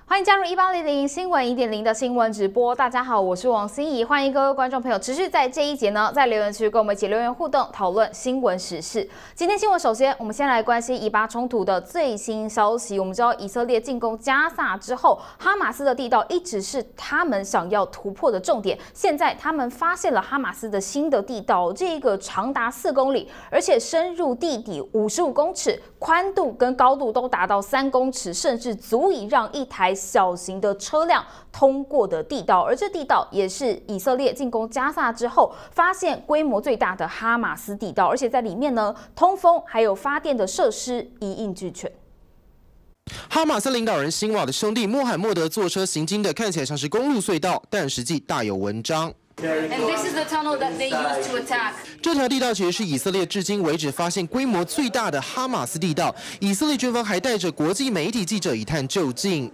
欢迎加入1800新闻1.0的新闻直播。大家好，我是王心怡，欢迎各位观众朋友持续在这一节呢，在留言区跟我们一起留言互动，讨论新闻时事。今天新闻首先，我们先来关心以巴冲突的最新消息。我们知道以色列进攻加萨之后，哈马斯的地道一直是他们想要突破的重点。现在他们发现了哈马斯的新的地道，这个长达4公里，而且深入地底55公尺，宽度跟高度都达到3公尺，甚至足以让一台小型的车辆通过的地道，而这地道也是以色列进攻加萨之后发现规模最大的哈马斯地道，而且在里面呢，通风还有发电的设施一应俱全。 哈马斯领导人辛瓦的兄弟穆罕默德坐车行经的看起来像是公路隧道，但实际大有文章。 And this is the tunnel that they used to attack. 这条地道其实是以色列至今为止发现规模最大的哈马斯地道。以色列军方还带着国际媒体记者一探究竟。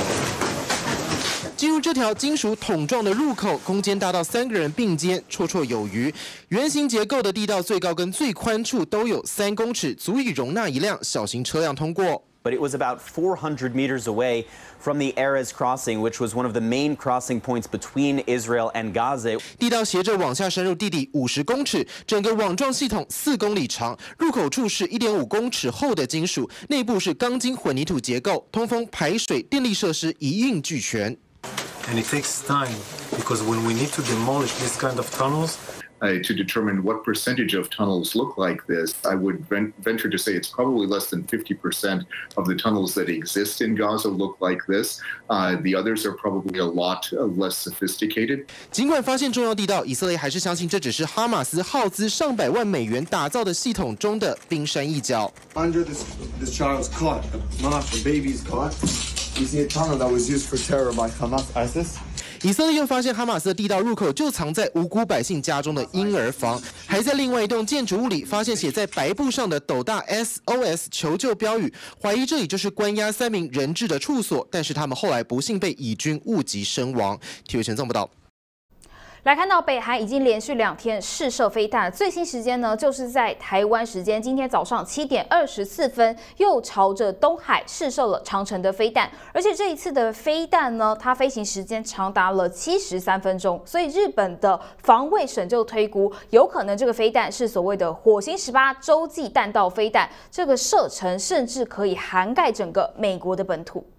进入这条金属桶状的入口，空间大到3个人并肩，绰绰有余。圆形结构的地道最高跟最宽处都有3公尺，足以容纳一辆小型车辆通过。 But it was about 400 meters away from the Erez crossing, which was one of the main crossing points between Israel and Gaza. 地道斜着往下深入地底50公尺，整个网状系统4公里长，入口处是1.5公尺厚的金属，内部是钢筋混凝土结构，通风、排水、电力设施一应俱全。 And it takes time because when we need to demolish this kind of tunnels, to determine what percentage of tunnels look like this, I would venture to say it's probably less than 50% of the tunnels that exist in Gaza look like this. The others are probably a lot less sophisticated. 尽管发现重要地道，以色列还是相信这只是哈马斯耗资上百万美元打造的系统中的冰山一角。 Under this child's cot, not a baby's cot, you see a tunnel that was used for terror by Hamas ISIS. 以色列又发现哈马斯的地道入口就藏在无辜百姓家中的婴儿房，还在另外一栋建筑物里发现写在白布上的斗大 SOS 求救标语，怀疑这里就是关押3名人质的处所，但是他们后来不幸被以军误击身亡。体育全纵报道。 来看到北韩已经连续2天试射飞弹，最新时间呢就是在台湾时间今天早上7点24分，又朝着东海试射了长程的飞弹，而且这一次的飞弹呢，它飞行时间长达了73分钟，所以日本的防卫省就推估，有可能这个飞弹是所谓的火星18洲际弹道飞弹，这个射程甚至可以涵盖整个美国的本土。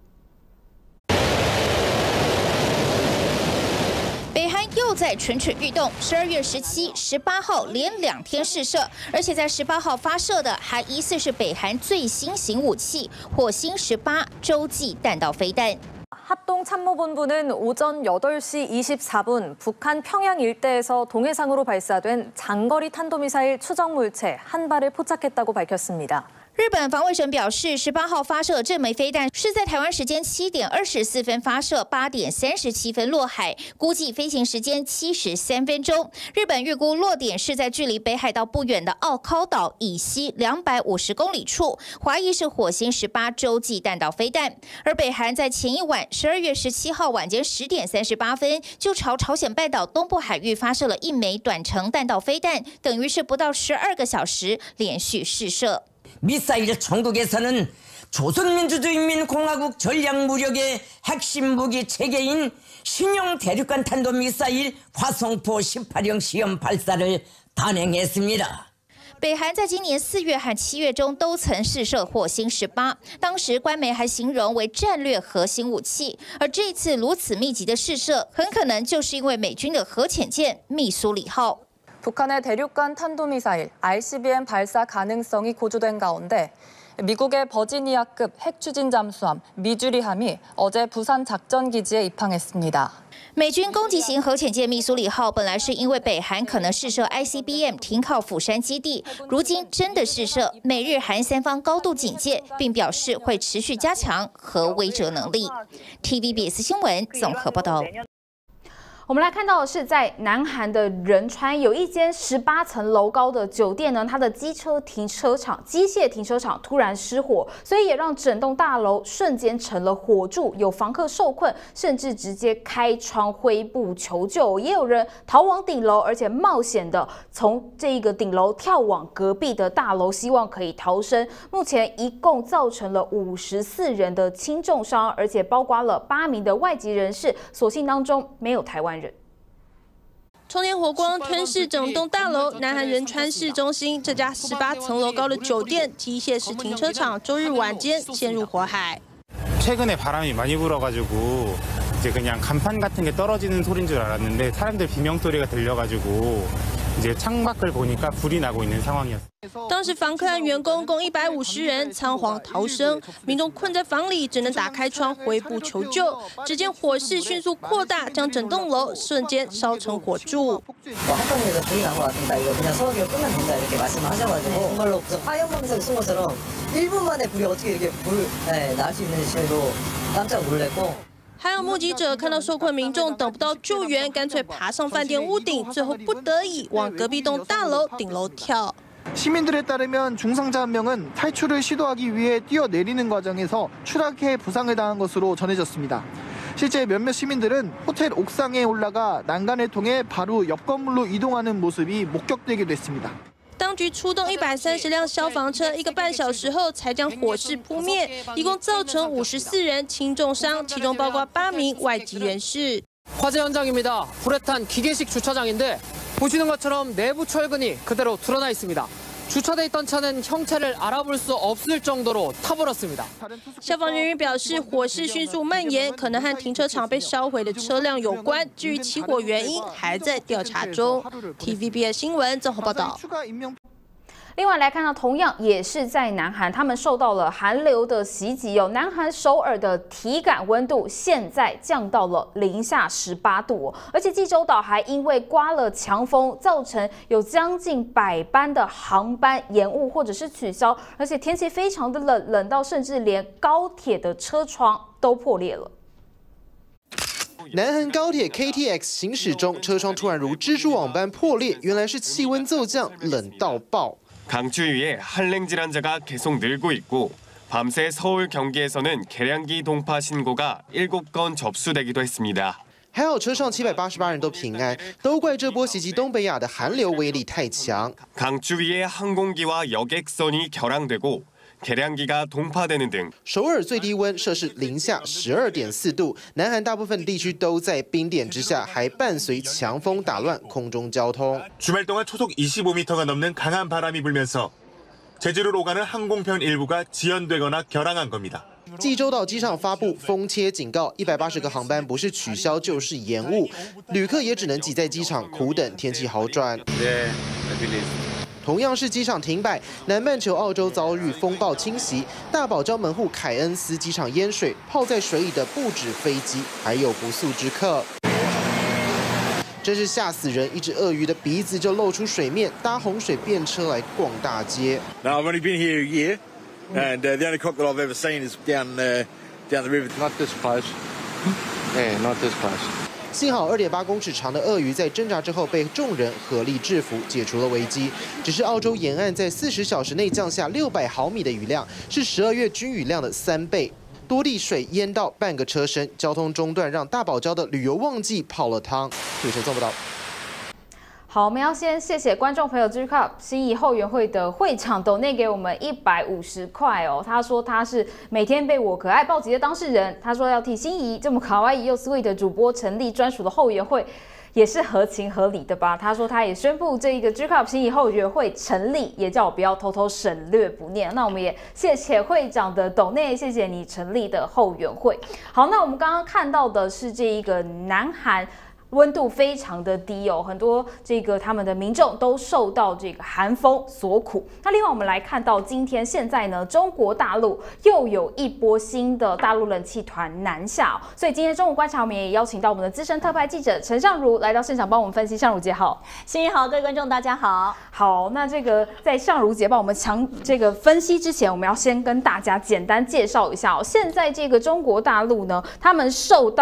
北韩又在蠢蠢欲动，12月17、18号连2天试射，而且在18号发射的还疑似是北韩最新型武器火星18洲际弹道飞弹。 합동참모본부는 오전 8시 24분 북한 평양 일대에서 동해상으로 발사된 장거리 탄도미사일 추정 물체 한 발을 포착했다고 밝혔습니다. 日本防卫省表示，18号发射这枚飞弹是在台湾时间7点24分发射，8点37分落海，估计飞行时间73分钟。日本预估落点是在距离北海道不远的奥尻岛以西250公里处，怀疑是火星18洲际弹道飞弹。而北韩在前一晚12月17号晚间10点38分，就朝朝鲜半岛东部海域发射了1枚短程弹道飞弹，等于是不到12个小时连续试射。 미사일 천국에서는 조선민주주의인민공화국 전략무력의 핵심 무기 체계인 신형 대륙간 탄도미사일 화성포 18형 시험 발사를 단행했습니다. 北韩在今年4月和7月中都曾试射火星18，当时官媒还形容为战略核心武器。而这次如此密集的试射，很可能就是因为美军的核潜舰密苏里号。 북한의 대륙간 탄도미사일 ICBM 발사 가능성이 고조된 가운데 미국의 버지니아급 핵추진 잠수함 미주리함이 어제 부산 작전기지에 입항했습니다. 美军攻击型核潜舰密苏里号本来是因为北韩可能试射 ICBM 停靠釜山基地，如今真的试射，美日韩3方高度警戒，并表示会持续加强核威慑能力。TVBS 新闻综合报道。 我们来看到的是，在南韩的仁川有一间18层楼高的酒店呢，它的机械停车场突然失火，所以也让整栋大楼瞬间成了火柱，有房客受困，甚至直接开窗挥布求救，也有人逃往顶楼，而且冒险的从这个顶楼跳往隔壁的大楼，希望可以逃生。目前一共造成了54人的轻重伤，而且包括了8名的外籍人士，所幸当中没有台湾人。 冲天火光吞噬整栋大楼，南韩仁川市中心这家18层楼高的酒店机械式停车场，周日晚间陷入火海。 최근에 바람이 많이 불어가지고 이제 그냥 간판 같은 게 떨어지는 소리인 줄 알았는데 사람들 비명 소리가 들려가지고 이제 창밖을 보니까 불이 나고 있는 상황이었어요. 当时房客和员工共150人仓皇逃生，民众困在房里，只能打開窗揮布求救。只见火势迅速扩大，将整栋楼瞬间烧成火柱。 한번에서 불이 난 것 같습니다. 이거 그냥 소화기가 끄면 된다 이렇게 말씀하셔가지고 정말로 화염 방사를 쓴 것처럼 1분 만에 불이 어떻게 이렇게 날 수 있는지도 깜짝 놀랐고. 还有目击者看到受困民众等不到救援，干脆爬上饭店屋顶，最后不得已往隔壁栋大楼顶楼跳。 시민들에 따르면 중상자 한 명은 탈출을 시도하기 위해 뛰어내리는 과정에서 추락해 부상을 당한 것으로 전해졌습니다. 실제 몇몇 시민들은 호텔 옥상에 올라가 난간을 통해 바로 옆 건물로 이동하는 모습이 목격되기도 했습니다. 当局出动130辆消防车，1个半小时后才将火势扑灭，一共造成54人轻重伤，其中包括8名外籍人士。 화재 현장입니다. 불에 탄 기계식 주차장인데 보시는 것처럼 내부 철근이 그대로 드러나 있습니다. 주차돼 있던 차는 형체를 알아볼 수 없을 정도로 타버렸습니다. 消防人员表示，火势迅速蔓延，可能和停车场被烧毁的车辆有关。至于起火原因，还在调查中。TVBS 新闻综合报道。 另外来看到，同样也是在南韩，他们受到了寒流的袭击哦。南韩首尔的体感温度现在降到了零下18度哦，而且济州岛还因为刮了强风，造成有将近100班的航班延误或者是取消，而且天气非常的冷，冷到甚至连高铁的车窗都破裂了。 南韩高铁 KTX 行驶中，车窗突然如蜘蛛网般破裂，原来是气温骤降，冷到爆。 강추위에 한랭 질환자가 계속 늘고 있고 밤새 서울 경기에서는 계량기 동파 신고가 7건 접수되기도 했습니다. 还好车上788人都平安，都怪这波袭击东北亚的寒流威力太强。 강추위에 항공기와 여객선이 결항되고 계량기가 동파되는 등 首尔最低温摄氏零下12.4度，南韩大部分地区都在冰点之下，还伴随强风打乱空中交通。 주말 동안 초속 25m가 넘는 강한 바람이 불면서 제주를 오가는 항공편 일부가 지연되거나 결항한 겁니다. 济州岛机场发布风切警告，180个航班不是取消就是延误，旅客也只能挤在机场苦等天气好转。同样是机场停摆，南半球澳洲遭遇风暴侵袭，大堡礁门户凯恩斯机场淹水，泡在水里的不止飞机，还有不速之客。 真是吓死人！一只鳄鱼的鼻子就露出水面，搭洪水便车来逛大街。 Now I've only been here a year, and the only crocodile I've ever seen is down the river. Not this close. Yeah, not this close. 幸好2.8公尺长的鳄鱼在挣扎之后被众人合力制服，解除了危机。只是澳洲沿岸在40小时内降下600毫米的雨量，是12月均雨量的3倍。 多地水淹到半个车身，交通中断，让大堡礁的旅游旺季泡了汤。主持人做不到。 好，我们要先谢谢观众朋友 G-Cup 心仪后援会的会长donate给我们150块哦。他说他是每天被我可爱暴击的当事人，他说要替心仪这么卡哇伊又 sweet 的主播成立专属的后援会。 也是合情合理的吧？他说他也宣布这一个 G-Cup 心仪后援会成立，也叫我不要偷偷省略不念。那我们也谢谢会长的donate，谢谢你成立的后援会。好，那我们刚刚看到的是这一个南韩。 温度非常的低哦，很多他们的民众都受到这个寒风所苦。那另外我们来看到现在呢，中国大陆又有一波新的大陆冷气团南下哦，所以今天中午观察我们也邀请到我们的资深特派记者陈尚如来到现场帮我们分析。尚如姐好， 心怡好，各位观众大家好。 好，那在尚如姐帮我们分析之前，我们要先跟大家简单介绍一下哦。现在这个中国大陆呢，他们受到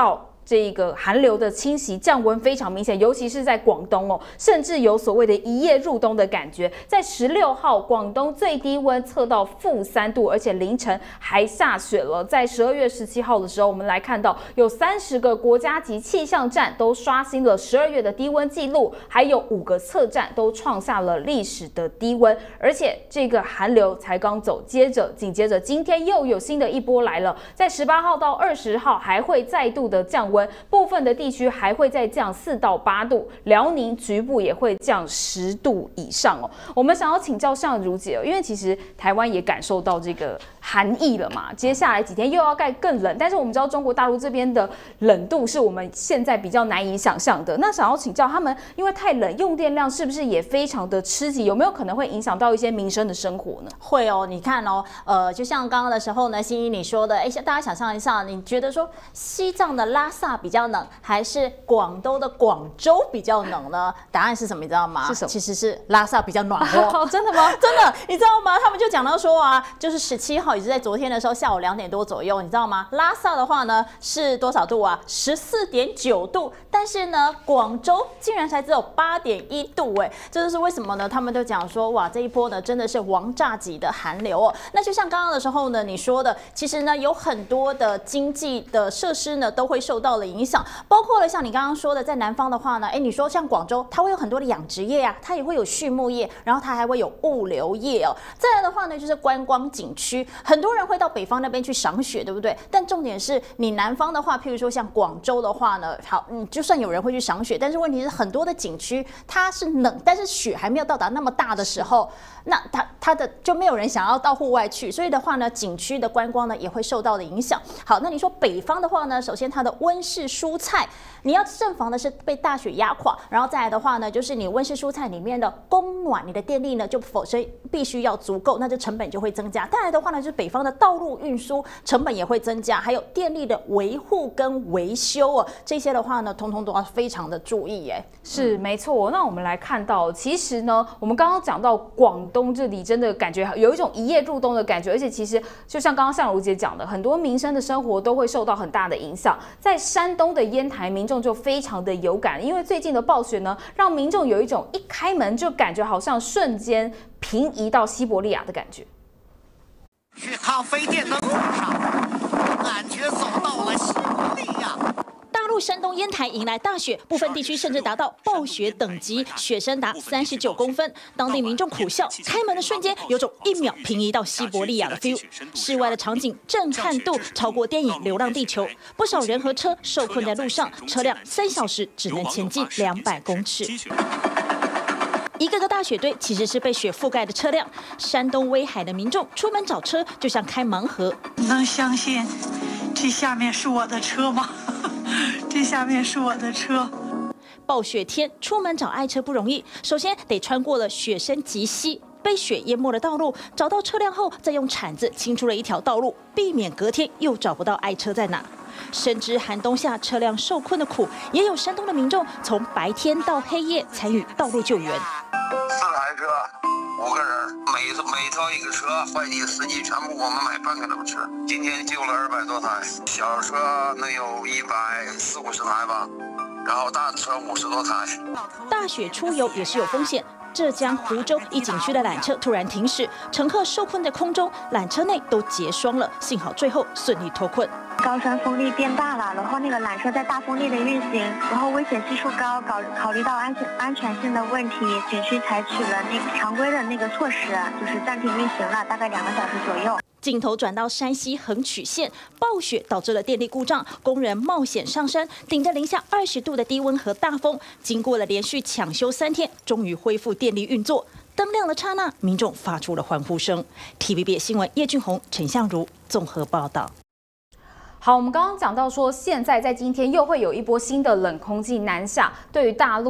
这个寒流的侵袭，降温非常明显，尤其是在广东哦，甚至有所谓的一夜入冬的感觉。在16号，广东最低温测到-3度，而且凌晨还下雪了。在12月17号的时候，我们来看到有30个国家级气象站都刷新了12月的低温记录，还有5个测站都创下了历史的低温。而且这个寒流才刚走，紧接着今天又有新的一波来了，在18号到20号还会再度的降温，部分的地区还会再降4到8度，辽宁局部也会降10度以上哦。我们想要请教相如姐哦，因为其实台湾也感受到这个寒意了嘛，接下来几天又要盖更冷，但是我们知道中国大陆这边的冷度是我们现在比较难以想象的。那想要请教他们，因为太冷，用电量是不是也非常的吃紧？有没有可能会影响到一些民生的生活呢？ 会哦，你看哦，就像刚刚的时候呢，欣怡你说的，大家想象一下，你觉得说西藏的拉萨比较冷，还是广东的广州比较冷呢？答案是什么？你知道吗？ 是什么？ 其实是拉萨比较暖和。 真的吗？ 真的，你知道吗？他们就讲到说啊，就是17号，也是在昨天的时候下午2点多左右，你知道吗？拉萨的话呢是多少度啊？14.9度，但是呢，广州竟然才只有8.1度，这就是为什么呢？他们就讲说，哇，这一波呢真的是王炸级的寒流哦。那就像刚刚的时候呢，你说的，其实呢有很多的经济的设施呢都会受到了影响，包括了像你刚刚说的，在南方的话呢，你说像广州，它会有很多的养殖业啊，它也会有畜牧业，然后它还会有物流业哦。再来的话呢，就是观光景区，很多人会到北方那边去赏雪，对不对？但重点是你南方的话，譬如说像广州的话呢，好，就算有人会去赏雪，但是问题是很多的景区它是冷，但是雪还没有到达那么大的时候，那它的就没有人想要到户外去，所以的话呢，景区的观光呢也会受到的影响。好，那你说北方的话呢，首先它的温室蔬菜，你要慎防的是被大雪压垮，然后再来的话呢，就是你温室蔬菜里面的供暖，你的电力呢就否则必须要足够，那这成本就会增加。再来的话呢，就是北方的道路运输成本也会增加，还有电力的维护跟维修哦，这些的话呢，通通都要非常的注意耶。 是没错。那我们来看到，其实呢，我们刚刚讲到广东这里，真的感觉有一种一夜入冬的感觉，而且其实就像刚刚相如姐讲的，很多民生的生活都会受到很大的影响。在山东的烟台，民众就非常的有感，因为最近的暴雪呢，让民众有一种一开门就感觉好像瞬间平移到西伯利亚的感觉。 去咖啡店的路上，感觉走到了西伯利亚。 大陆山东烟台迎来大雪，部分地区甚至达到暴雪等级，雪深达39公分。当地民众苦笑，开门的瞬间有种1秒平移到西伯利亚的 feel。室外的场景震撼度超过电影《流浪地球》，不少人和车受困在路上，车辆3小时只能前进200公尺。一个个大雪堆其实是被雪覆盖的车辆。山东威海的民众出门找车就像开盲盒， 能相信这下面是我的车吗？这下面是我的车。 暴雪天出门找爱车不容易，首先得穿过了雪深极溪，被雪淹没的道路，找到车辆后再用铲子清出了一条道路，避免隔天又找不到爱车在哪。深知寒冬下车辆受困的苦，也有山东的民众从白天到黑夜参与道路救援。4 台车，5个人，每挑一个车，快递司机全部我们买半个都吃。今天救了200多台，小车能有140-150台吧，然后大车50多台。 大雪出游也是有风险。浙江湖州一景区的缆车突然停驶，乘客受困在空中，缆车内都结霜了，幸好最后顺利脱困。 高山风力变大了，然后那个缆车在大风力的运行，然后危险系数高，考虑到安全性的问题，景区采取了那个常规的那个措施，就是暂停运行了，大概2个小时左右。 镜头转到山西横曲县，暴雪导致了电力故障，工人冒险上山，顶着零下20度的低温和大风，经过了连续抢修3天，终于恢复电力运作。灯亮的刹那，民众发出了欢呼声。TVB 新闻叶俊宏、陈相如综合报道。 好，我们刚刚讲到说，现在在今天又会有一波新的冷空气南下，对于大陆呢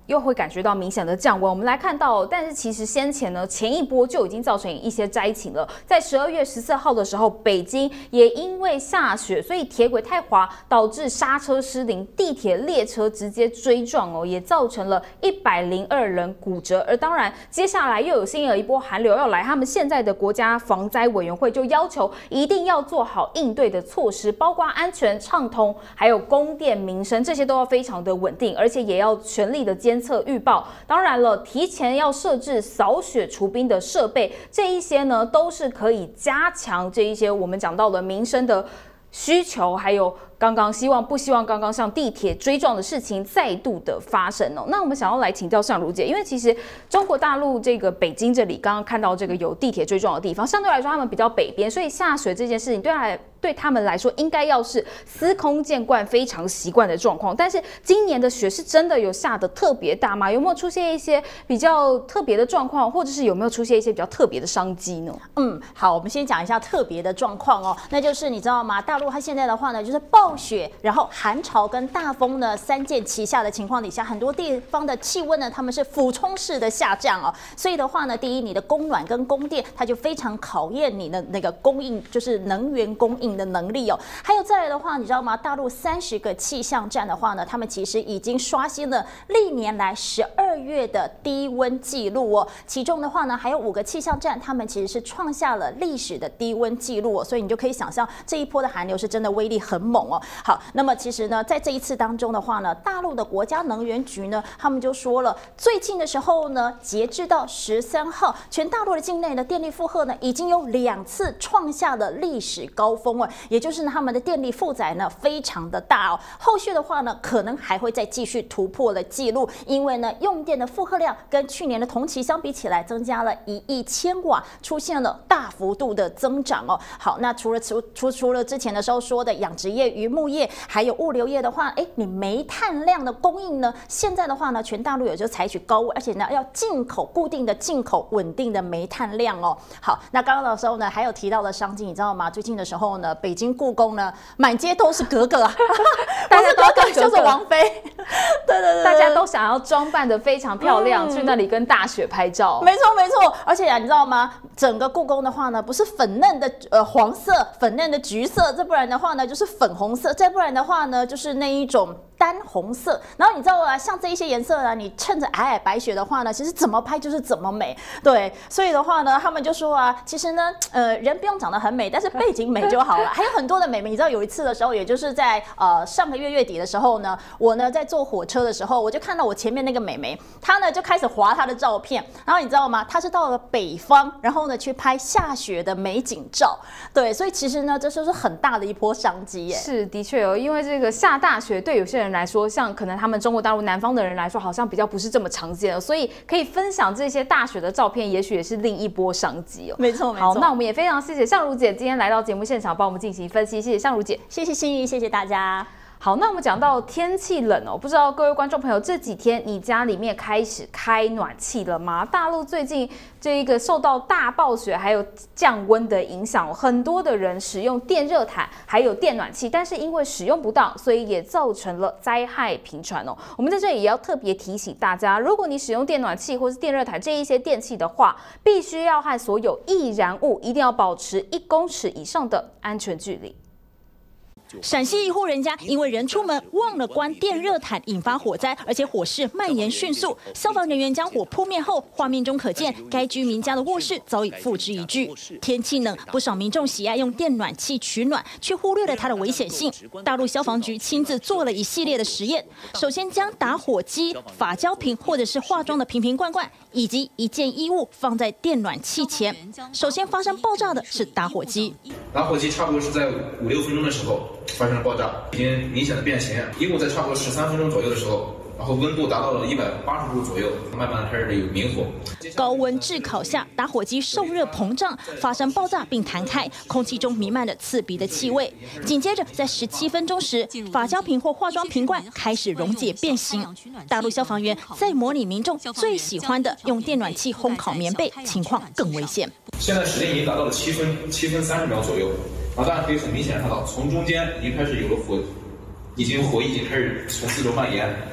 又会感觉到明显的降温。我们来看到，但是其实先前呢，前一波就已经造成一些灾情了。在12月14号的时候，北京也因为下雪，所以铁轨太滑，导致刹车失灵，地铁列车直接追撞哦，也造成了102人骨折。而当然，接下来又有新的一波寒流要来，他们现在的国家防灾委员会就要求一定要做好应对的措施，包括安全畅通，还有供电民生，这些都要非常的稳定，而且也要全力的监测预报。当然了，提前要设置扫雪除冰的设备，这一些呢都是可以加强这一些我们讲到的民生的需求，还有不希望刚刚像地铁追撞的事情再度的发生哦。那我们想要来请教相如姐，因为其实中国大陆这个北京这里刚刚看到这个有地铁追撞的地方，相对来说他们比较北边，所以下雪这件事情对他们来说应该要是司空见惯、非常习惯的状况。但是今年的雪是真的有下得特别大吗？有没有出现一些比较特别的状况，或者是有没有出现一些比较特别的商机呢？ 好，我们先讲一下特别的状况哦，那就是你知道吗？大陆它现在的话呢，就是暴雪，然后寒潮跟大风呢三件齐下的情况底下，很多地方的气温呢，他们是俯冲式的下降哦。所以的话呢，第一，你的供暖跟供电，它就非常考验你的那个供应，就是能源供应的能力哦。还有再来的话，你知道吗？大陆30个气象站的话呢，他们其实已经刷新了历年来12月的低温记录哦。其中的话呢，还有5个气象站，他们其实是创下了历史的低温记录哦。所以你就可以想象这一波的寒流是真的威力很猛哦。好，那么其实呢，在这一次当中的话呢，大陆的国家能源局呢，他们就说了，最近的时候呢，截至到13号，全大陆的境内的电力负荷呢，已经有2次创下了历史高峰哦，也就是呢，他们的电力负载呢非常的大哦。后续的话呢，可能还会再继续突破了记录，因为呢，用电的负荷量跟去年的同期相比起来，增加了1亿千瓦，出现了大幅度的增长哦。好，那除了之前的时候说的养殖业、渔牧业，还有物流业的话，你煤炭量的供应呢，现在的话呢，全大陆也就采取高温，而且呢，要固定的进口稳定的煤炭量哦。好，那刚刚的时候呢，还有提到的商机，你知道吗？最近的时候呢，北京故宫呢，满街都是格格啊， 大家都格格就是王菲，对， 大家都想要装扮得非常漂亮，去那里跟大雪拍照。 没错，而且你知道吗？整个故宫的话呢，不是粉嫩的黄色、粉嫩的橘色，再不然的话呢，就是粉红色，再不然的话呢，就是那一种丹红色。然后你知道啊，像这一些颜色啊，你趁着皑皑白雪的话呢，其实怎么拍就是怎么美。对，所以的话呢，他们就说啊，其实呢，人不用长得很美，但是背景美就好了。还有很多的美眉，你知道有一次的时候，也就是在上个月底的时候呢，我呢在坐火车的时候，我就看到我前面那个美眉，她呢就开始滑她的照片，然后你知道吗？她是到了北方，然后呢去拍下雪的美景照。对，所以其实呢，这就是很大的一波商机耶。 是，的确哦，因为这个下大雪对有些人来说，像可能他们中国大陆南方的人来说，好像比较不是这么常见的，所以可以分享这些大雪的照片，也许也是另一波商机哦。 没错。 好，那我们也非常谢谢相如姐今天来到节目现场帮我们进行分析，谢谢相如姐， 谢谢心怡，谢谢大家。 好，那我们讲到天气冷哦，不知道各位观众朋友这几天你家里面开始开暖气了吗？大陆最近这一个受到大暴雪还有降温的影响，很多的人使用电热毯还有电暖气，但是因为使用不当，所以也造成了灾害频传哦。我们在这里也要特别提醒大家，如果你使用电暖气或是电热毯这一些电器的话，必须要和所有易燃物一定要保持1公尺以上的安全距离。 陕西一户人家因为人出门忘了关电热毯，引发火灾，而且火势蔓延迅速。消防人员将火扑灭后，画面中可见该居民家的卧室早已付之一炬。天气冷，不少民众喜爱用电暖气取暖，却忽略了它的危险性。大陆消防局亲自做了一系列的实验，首先将打火机、发胶瓶或者是化妆的瓶瓶罐罐，以及一件衣物放在电暖气前。首先发生爆炸的是打火机， 打火机差不多是在5-6分钟的时候发生了爆炸，已经明显的变形。衣物在差不多13分钟左右的时候，然后温度达到了180度左右，慢慢开始有明火。 高温炙烤下，打火机受热膨胀，发生爆炸并弹开，空气中弥漫着刺鼻的气味。紧接着，在17分钟时，发胶瓶或化妆瓶罐开始溶解变形。大陆消防员在模拟民众最喜欢的用电暖气烘烤棉被，情况更危险。 现在时间已经达到了7分30秒左右。大家可以很明显看到，从中间已经开始有了火，火已经开始从四周蔓延。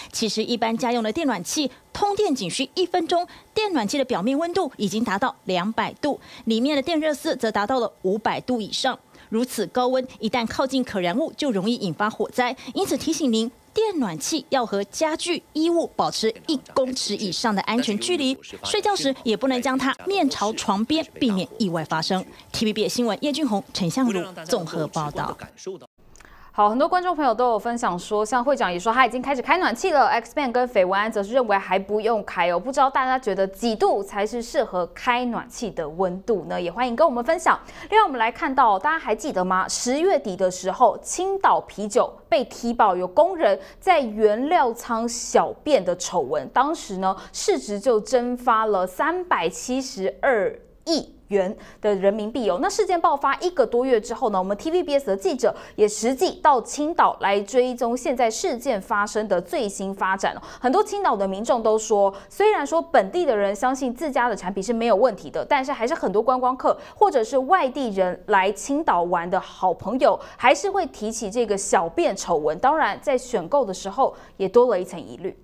其实一般家用的电暖器通电仅需1分钟，电暖器的表面温度已经达到200度，里面的电热丝则达到了500度以上。如此高温，一旦靠近可燃物，就容易引发火灾。因此提醒您，电暖器要和家具、衣物保持1公尺以上的安全距离。睡觉时也不能将它面朝床边，避免意外发生。TVBS 新闻叶俊宏、陈相如综合报道。 好，很多观众朋友都有分享说，像会长也说他已经开始开暖气了。Xman 跟绯闻安则是认为还不用开哦。不知道大家觉得几度才是适合开暖气的温度呢？也欢迎跟我们分享。另外，我们来看到，大家还记得吗？10月底的时候，青岛啤酒被踢爆有工人在原料仓小便的丑闻，当时呢市值就蒸发了372亿元的人民币哦。那事件爆发1个多月之后呢，我们 TVBS 的记者也实际到青岛来追踪现在事件发生的最新发展哦。很多青岛的民众都说，虽然说本地的人相信自家的产品是没有问题的，但是还是很多观光客或者是外地人来青岛玩的好朋友，还是会提起这个小便丑闻。当然，在选购的时候也多了一层疑虑。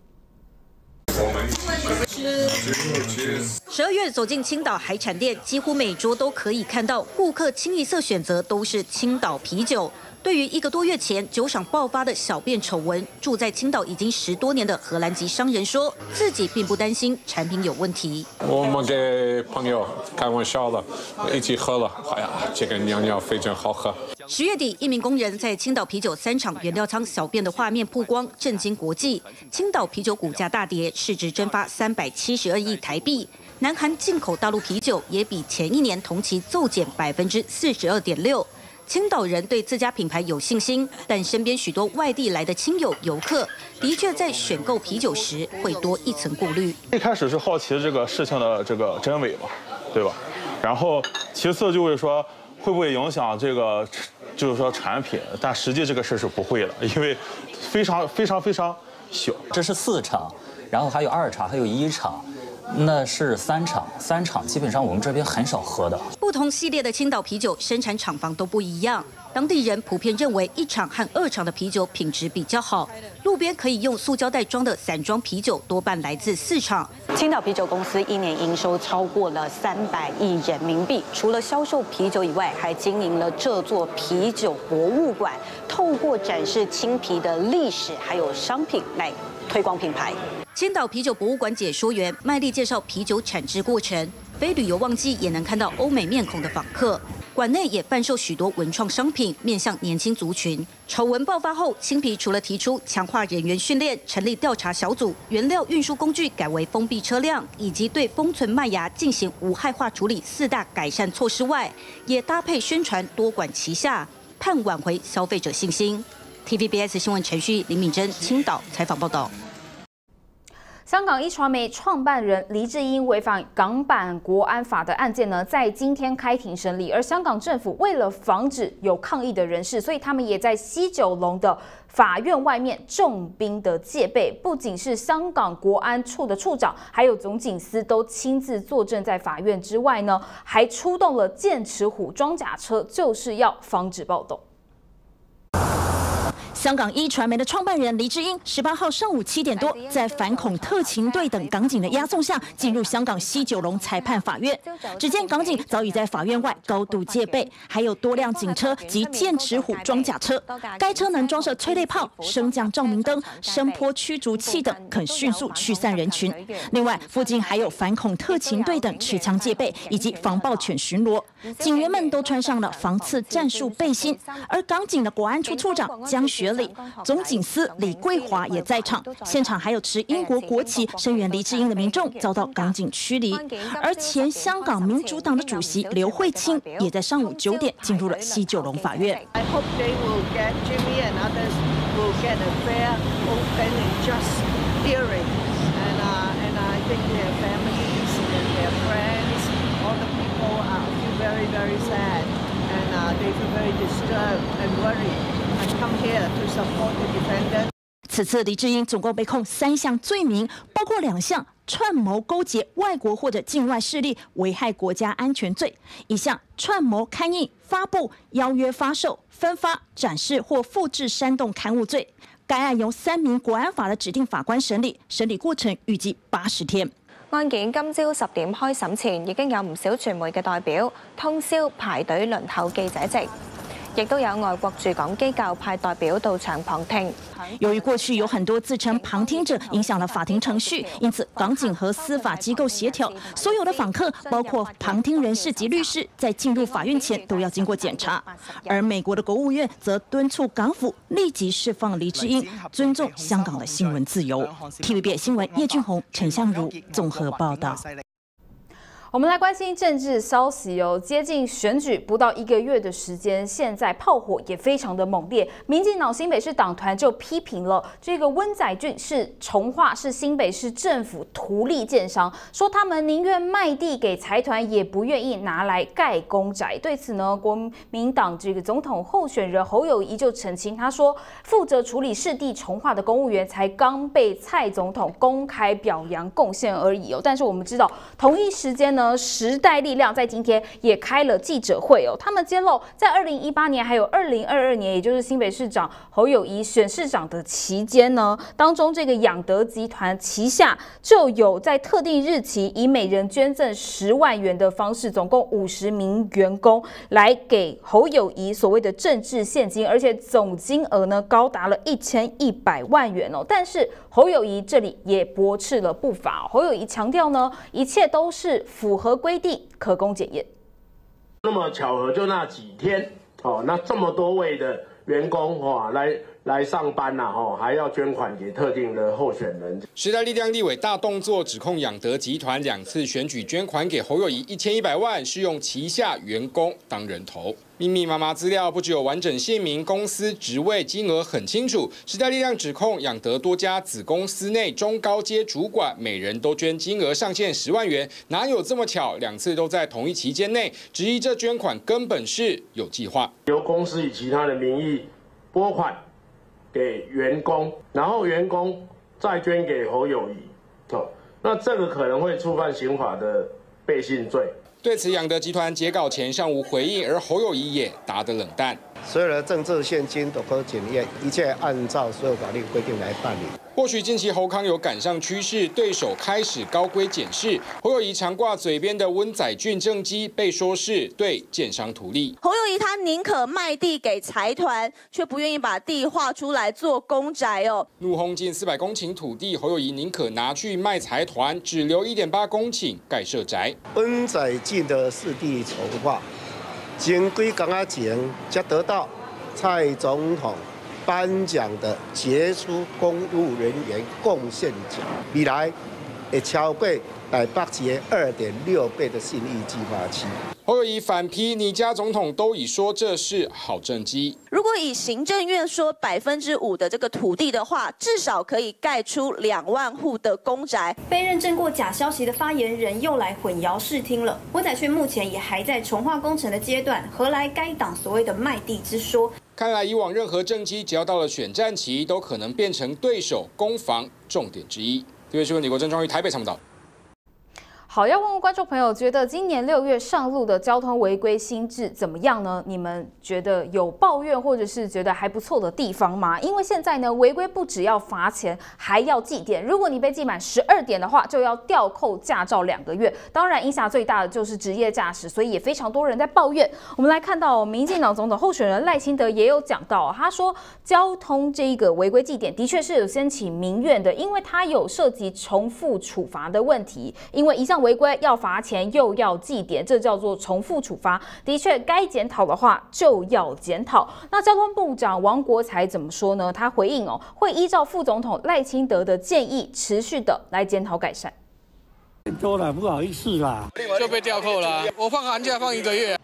12月走进青岛海产店，几乎每桌都可以看到顾客清一色选择都是青岛啤酒。对于1个多月前酒厂爆发的小便丑闻，住在青岛已经10多年的荷兰籍商人说，自己并不担心产品有问题。 我们给朋友开玩笑了，一起喝了，哎呀，这个尿尿非常好喝。 10月底，一名工人在青岛啤酒3厂原料仓小便的画面曝光，震惊国际。青岛啤酒股价大跌，市值蒸发372亿台币。南韩进口大陆啤酒也比前一年同期骤减42.6%。青岛人对自家品牌有信心，但身边许多外地来的亲友、游客，的确在选购啤酒时会多一层顾虑。 一开始是好奇这个事情的这个真伪嘛，对吧？然后其次就是说会不会影响这个，就是说产品，但实际这个事是不会的，因为非常小。 这是4厂，然后还有2厂，还有1厂。那是3厂基本上我们这边很少喝的。 不同系列的青岛啤酒生产厂房都不一样，当地人普遍认为1厂和2厂的啤酒品质比较好。路边可以用塑胶袋装的散装啤酒多半来自4厂。 青岛啤酒公司1年营收超过了300亿人民币，除了销售啤酒以外，还经营了这座啤酒博物馆，透过展示青啤的历史还有商品来推广品牌。 青岛啤酒博物馆解说员麦丽介绍啤酒产制过程，非旅游旺季也能看到欧美面孔的访客。馆内也贩售许多文创商品，面向年轻族群。丑闻爆发后，青啤除了提出强化人员训练、成立调查小组、原料运输工具改为封闭车辆，以及对封存麦芽进行无害化处理4大改善措施外，也搭配宣传多管齐下，盼挽回消费者信心。TVBS 新闻陈旭、林敏珍青岛采访报道。 香港一传媒创办人黎智英违反港版国安法的案件呢，在今天开庭审理。而香港政府为了防止有抗议的人士，所以他们也在西九龙的法院外面重兵的戒备。不仅是香港国安处的处长，还有总警司都亲自坐镇在法院之外呢，还出动了剑齿虎装甲车，就是要防止暴动。 香港一传媒的创办人黎智英18号上午7点多，在反恐特勤队等港警的押送下，进入香港西九龙裁判法院。只见港警早已在法院外高度戒备，还有多辆警车及剑齿虎装甲车。该车能装设催泪炮、升降照明灯、声波驱逐器等，可迅速驱散人群。另外，附近还有反恐特勤队等持枪戒备，以及防暴犬巡逻。警员们都穿上了防刺战术背心，而港警的国安处处长江学礼、总警司李桂华也在场。现场还有持英国国旗声援黎智英的民众遭到港警驱离。而前香港民主党的主席刘慧卿也在上午9点进入了西九龙法院。 I hope they will get Jimmy and others will get a fair, open and just hearing. And I think their families and their friends, all the people feel very, very sad. And they feel very disturbed and worried. I come here to support the defendant. 此次黎智英总共被控3项罪名，包括2项串谋勾结外国或者境外势力危害国家安全罪，一项串谋刊印、发布、邀约发售、分发、展示或复制煽动刊物罪。该案由3名國安法的指定法官審理，審理過程預計80天。 案件今朝10點開審前，已經有唔少傳媒嘅代表通宵排隊輪候記者席。 亦都有外國駐港機構派代表到場旁聽。 由於過去有很多自稱旁聽者影響了法庭程序，因此港警和司法機構協調，所有的訪客，包括旁聽人士及律師，在進入法院前都要經過檢查。而美國的國務院則敦促港府立即釋放黎智英，尊重香港的新聞自由。TVB 新聞葉俊宏、陳相如綜合報道。 我们来关心政治消息哦，接近选举不到1个月的时间，现在炮火也非常的猛烈。民进党新北市党团就批评了这个温载俊是重划是新北市政府图利建商，说他们宁愿卖地给财团，也不愿意拿来盖公宅。对此呢，国民党这个总统候选人侯友宜就澄清，他说负责处理市地重划的公务员才刚被蔡总统公开表扬贡献而已哦。但是我们知道，同一时间呢。 时代力量在今天也开了记者会哦，他们揭露在2018年还有2022年，也就是新北市长侯友宜选市长的期间呢，当中这个养德集团旗下就有在特定日期以每人捐赠10万元的方式，总共50名员工来给侯友宜所谓的政治现金，而且总金额呢高达了1100万元哦。但是侯友宜这里也驳斥了不法，侯友宜强调呢，一切都是符合规定，可供检验。 那么巧合就那几天，那这么多位的员工来上班呐，还要捐款给特定的候选人。 时代力量立委大动作，指控养德集团2次选举捐款给侯友宜1100万，是用旗下员工当人头。 密密麻麻资料不只有完整姓名、公司、职位、金额很清楚。时代力量指控养德多家子公司内中高阶主管每人都捐金额上限10万元，哪有这么巧？2次都在同一期间内，质疑这捐款根本是有计划， 由公司以其他的名义拨款给员工，然后员工再捐给侯友宜，那这个可能会触犯刑法的背信罪。 对此，养德集团截稿前尚无回应，而侯友宜也答得冷淡。 所有的政治现金都可检验，一切按照所有法律规定来办理。 或许近期侯康有赶上趋势，对手开始高规检视。侯友宜常挂嘴边的温载俊政绩，被说是对建商图利。 侯友宜他宁可卖地给财团，却不愿意把地划出来做公宅哦。 怒轰近400公顷土地，侯友宜宁可拿去卖财团，只留1.8公顷盖社宅。 温载俊的市地筹划，前几个月前才得到蔡总统颁奖的杰出公务人员贡献奖，未来会超过台北市的2.6倍的信义计划区。 侯友宜反批，你家总统都已说这是好政绩。 如果以行政院说5%的这个土地的话，至少可以盖出2万户的公宅。 被认证过假消息的发言人又来混淆视听了。温载俊目前也还在重划工程的阶段，何来该党所谓的卖地之说？ 看来以往任何政绩，只要到了选战期，都可能变成对手攻防重点之一。这位是李国珍，庄于台北采访到。 好，要问问观众朋友，觉得今年6月上路的交通违规新制怎么样呢？你们觉得有抱怨或者是觉得还不错的地方吗？因为现在呢，违规不只要罚钱，还要记点。如果你被记满12点的话，就要吊扣驾照2个月。当然，影响最大的就是职业驾驶，所以也非常多人在抱怨。我们来看到，民进党总统候选人赖清德也有讲到，他说交通这个违规记点的确是有掀起民怨的，因为它有涉及重复处罚的问题，因为一项违规要罚钱又要记点，这叫做重复处罚。的确，该检讨的话就要检讨。那交通部长王国材怎么说呢？他回应会依照副总统赖清德的建议，持续的来检讨改善。 多了不好意思啦， 就被吊扣了。我放寒假放1个月，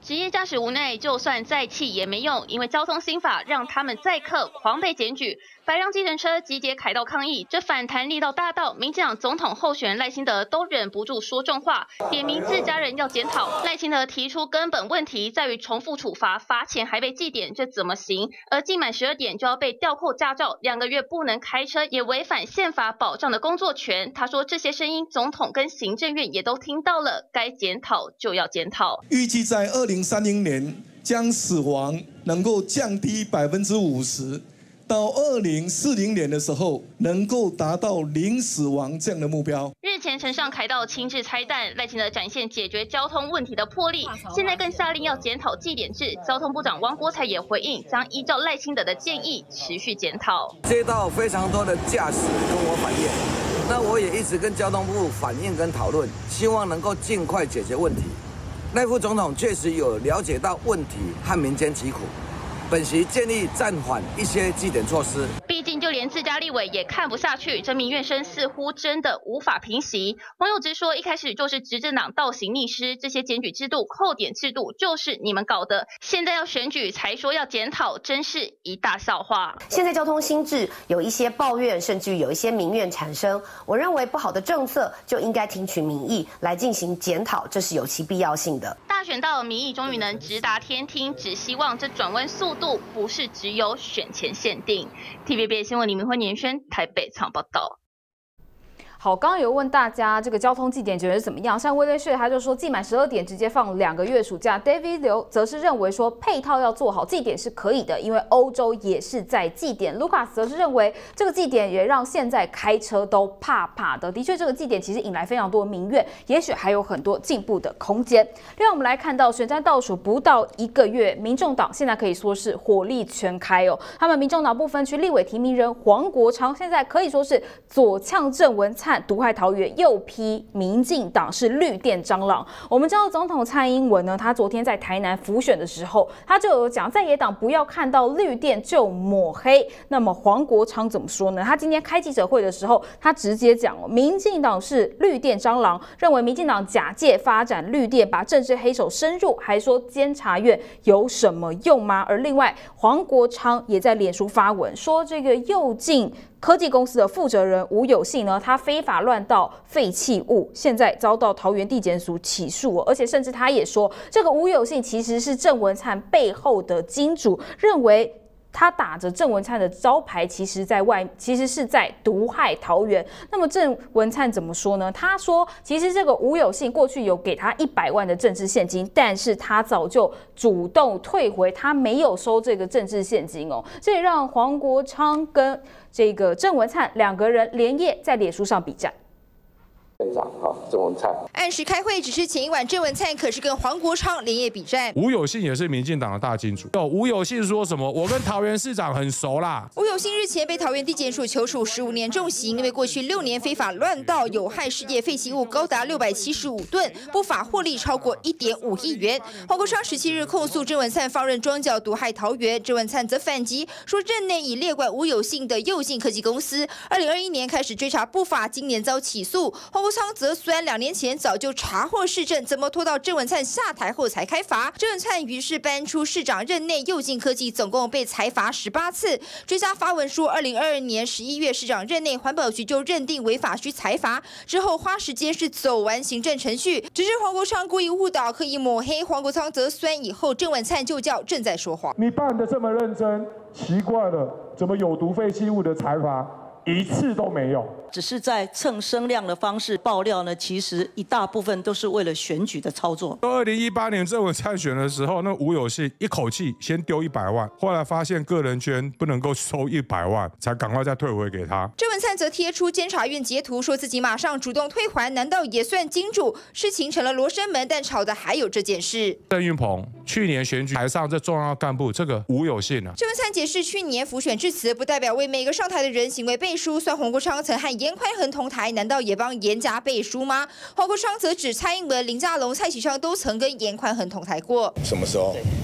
职业驾驶无奈，就算再气也没用，因为交通新法让他们载客狂被检举，白让计程车集结凯道抗议，这反弹力道大到民进党总统候选人赖清德都忍不住说重话，点名自家人要检讨。赖清德提出根本问题在于重复处罚，罚钱还被记点，这怎么行？而近满12点就要被吊扣驾照，2个月不能开车，也违反宪法保障的工作权。他说这些声音，总统跟行政院也都听到了，该检讨就要检讨。 预计在2030年将死亡能够降低50%。到2040年的时候，能够达到零死亡这样的目标。 日前乘上凯道亲自拆弹，赖清德展现解决交通问题的魄力，现在更下令要检讨记点制。交通部长王国材也回应，将依照赖清德的建议持续检讨。 接到非常多的驾驶跟我反映，那我也一直跟交通部反映跟讨论，希望能够尽快解决问题。赖副总统确实有了解到问题和民间疾苦。本席建议暂缓一些记点措施。 毕竟就连自家立委也看不下去，这名怨声似乎真的无法平息。网友直说，一开始就是执政党倒行逆施，这些检举制度、扣点制度就是你们搞的，现在要选举才说要检讨，真是一大笑话。 现在交通新制有一些抱怨，甚至有一些民怨产生。我认为不好的政策就应该听取民意来进行检讨，这是有其必要性的。 大选到了，民意终于能直达天听，只希望这转弯速度不是只有选前限定。TVB 新闻李明辉、年轩台北采访报道。 好，刚刚有问大家这个交通祭点觉得怎么样？像威廉士他就说季满12点直接放2个月暑假。David 刘则是认为说配套要做好，祭点是可以的，因为欧洲也是在祭点。Lucas 则是认为这个祭点也让现在开车都怕怕的。的确，这个祭点其实引来非常多的民怨，也许还有很多进步的空间。另外，我们来看到选战倒数不到1个月，民众党现在可以说是火力全开哦。他们民众党不分区立委提名人黄国昌现在可以说是左呛郑文灿，毒害桃园，右批民进党是绿电蟑螂。我们知道总统蔡英文呢，他昨天在台南辅选的时候，他就有讲在野党不要看到绿电就抹黑。那么黄国昌怎么说呢？他今天开记者会的时候，他直接讲哦，民进党是绿电蟑螂，认为民进党假借发展绿电，把政治黑手深入，还说监察院有什么用吗？而另外，黄国昌也在脸书发文说，这个右进科技公司的负责人吴有信呢，他非法乱倒废弃物，现在遭到桃园地检署起诉而且甚至他也说，这个吴有信其实是郑文灿背后的金主，认为他打着郑文灿的招牌，其实是在毒害桃园。那么郑文灿怎么说呢？他说，其实这个吴有信过去有给他100万的政治现金，但是他早就主动退回，他没有收这个政治现金哦。这也让黄国昌跟这个郑文灿2个人连夜在脸书上比战。 院长郑文灿按时开会，只是前一晚郑文灿可是跟黄国昌连夜比战。 吴有信也是民进党的大金主。吴有信说什么？我跟桃园市长很熟啦。 吴有信日前被桃园地检署求处15年重刑，因为过去6年非法乱倒有害事业废弃物高达675吨，不法获利超过1.5亿元。黄国昌17日控诉郑文灿放任庄脚毒害桃园，郑文灿则反击说，任内已列管吴有信的右进科技公司，2021年开始追查不法，今年遭起诉。黄国昌则虽然2年前早就查获市政，怎么拖到郑文灿下台后才开罚？郑文灿于是搬出市长任内右进科技总共被裁罚18次。追加发文说，2022年11月市长任内环保局就认定违法需裁罚，之后花时间是走完行政程序。只是黄国昌故意误导，刻意抹黑。黄国昌则酸以后郑文灿就叫正在说谎。 你办得这么认真，奇怪了，怎么有毒废弃物的裁罚1次都没有？ 只是在蹭声量的方式爆料呢，其实一大部分都是为了选举的操作。 2018年郑文灿选的时候，那吴有信一口气先丢100万，后来发现个人捐不能够收100万，才赶快再退回给他。 郑文灿则贴出监察院截图，说自己马上主动退还，难道也算金主？事情成了罗生门，但吵的还有这件事。 郑运鹏去年选举台上这重要干部，这个吴有信啊。 郑文灿解释，去年辅选致辞不代表为每个上台的人行为背书，算黄国昌曾和严宽恒同台，难道也帮严家背书吗？黄国昌则指蔡英文、林佳龙、蔡启昌都曾跟严宽恒同台过。 什么时候？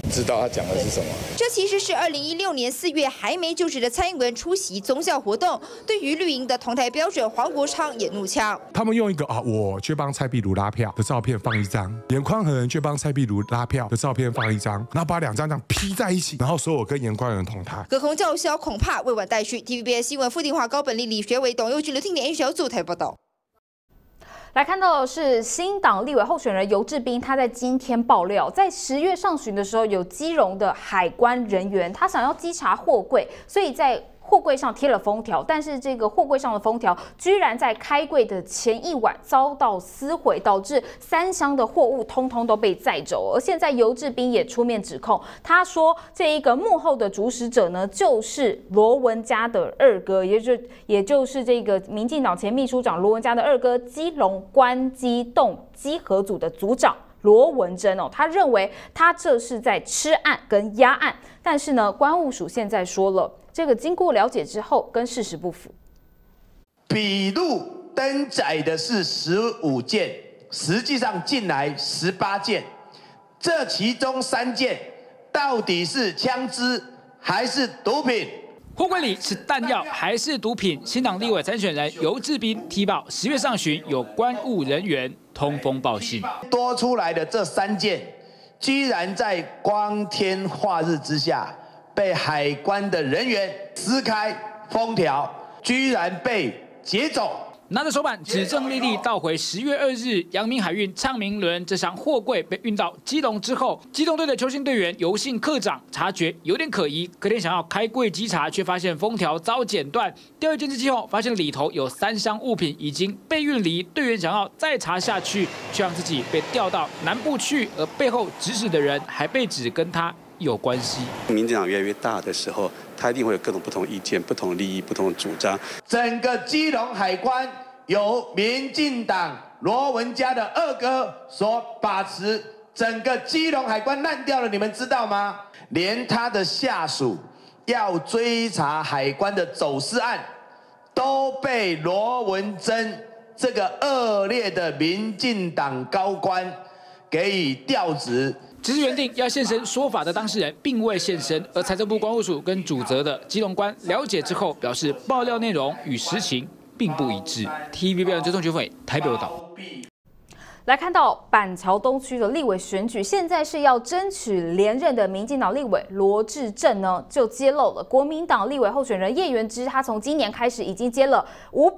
知道他讲的是什么。 这其实是2016年4月还没就职的蔡英文出席宗教活动，对于绿营的同台标准，黄国昌也怒呛。 他们用一个我去帮蔡壁如拉票的照片放一张，严宽恒去帮蔡壁如拉票的照片放一张，然后把2张这样 P 在一起，然后说我跟严宽恒同台， 隔空叫嚣，恐怕未完待续。TVBS 新闻傅定华、高本丽、李学伟、董佑君、刘听联小组台报道。 来看到的是新党立委候选人游志斌，他在今天爆料，在10月上旬的时候，有基隆的海关人员，他想要稽查货柜，所以在货柜上贴了封条，但是这个货柜上的封条居然在开柜的前一晚遭到撕毁，导致3箱的货物通通都被载走。而现在游志斌也出面指控，他说这一个幕后的主使者呢，就是罗文嘉的二哥，也就是这个民进党前秘书长罗文嘉的二哥，基隆关机动稽核组的组长罗文珍他认为他这是在吃案跟压案，但是呢，关务署现在说了，这个经过了解之后跟事实不符。 笔录登载的是15件，实际上进来18件，这其中3件到底是枪支还是毒品？ 货柜里是弹药还是毒品？新党立委参选人游志斌提报，10月上旬有关务人员通风报信， 多出来的这3件，居然在光天化日之下，被海关的人员撕开封条，居然被劫走。 拿着手板指证莉莉倒回10月2日，阳明海运昌明轮这箱货柜被运到基隆之后，机动队的球星队员游信科长察觉有点可疑，隔天想要开柜稽查，却发现封条遭剪断。调阅监视器后，发现里头有3箱物品已经被运离，队员想要再查下去，却让自己被调到南部去，而背后指使的人还被指跟他有关系。 民进党越来越大的时候，他一定会有各种不同意见、不同利益、不同主张。 整个基隆海关由民进党罗文嘉的二哥所把持，整个基隆海关烂掉了，你们知道吗？连他的下属要追查海关的走私案，都被罗文珍这个恶劣的民进党高官给予调职。 只是原定要现身说法的当事人并未现身，而财政部关务署跟主责的基隆关了解之后，表示爆料内容与实情并不一致。TVBS 追踪学会台北报道。 来看到板桥东区的立委选举，现在是要争取连任的民进党立委罗致政呢，就揭露了国民党立委候选人叶元之，他从今年开始已经接了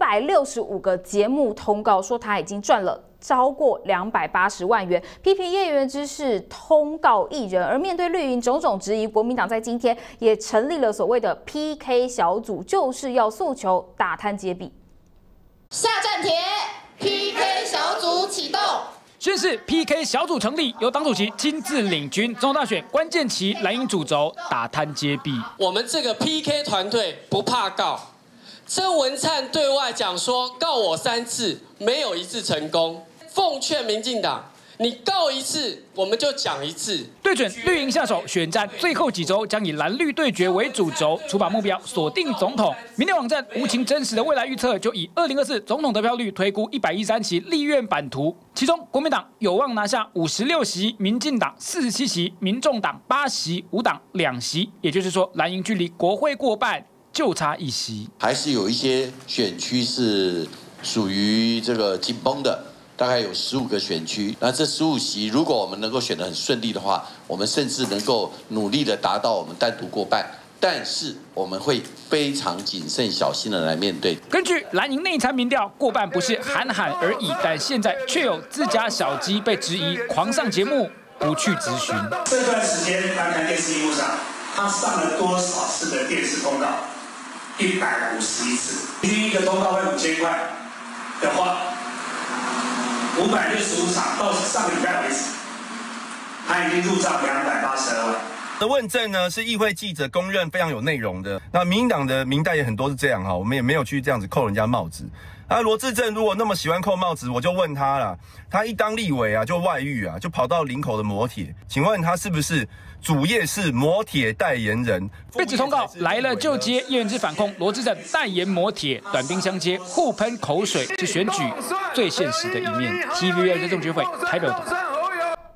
565个节目通告，说他已经赚了超过280万元，批评叶元之是通告艺人。而面对绿营种种质疑，国民党在今天也成立了所谓的 PK 小组，就是要诉求打贪揭弊。 下站帖 PK 小组启动。 宣誓 PK 小组成立，由党主席亲自领军，总统大选关键期蓝营主轴打贪揭弊。 我们这个 PK 团队不怕告，郑文灿对外讲说告我3次，没有1次成功。奉劝民进党，你告1次，我们就讲1次。 对准绿营下手，选战最后几周将以蓝绿对决为主轴，除把目标锁定总统。民调网站无情真实的未来预测，就以2024总统得票率推估113席立院版图，其中国民党有望拿下56席，民进党47席，民众党8席，无党2席。也就是说，蓝营距离国会过半就差1席。 还是有一些选区是属于这个紧绷的。大概有15个选区，那这15席，如果我们能够选得很顺利的话，我们甚至能够努力的达到我们单独过半。但是我们会非常谨慎小心的来面对。 根据蓝营内参民调，过半不是喊喊而已，但现在却有自家小鸡被质疑狂上节目，不去咨询。 这段时间看看电视荧幕上，他上了多少次的电视通告？151次。第一个通告会5000块的话。565场到上个礼拜为止，他已经入账282万。 的问政呢是议会记者公认非常有内容的。那民进党的民代也很多是这样哈，我们也没有去这样子扣人家帽子。罗致政如果那么喜欢扣帽子，我就问他啦，他一当立委啊就外遇啊，就跑到林口的摩铁，请问他是不是主业是摩铁代言人？ 被指通告来了就接，叶元之反控罗致政代言摩铁，短兵相接，互喷口水，是选举最现实的一面。TVBS 追踪学会台北报道。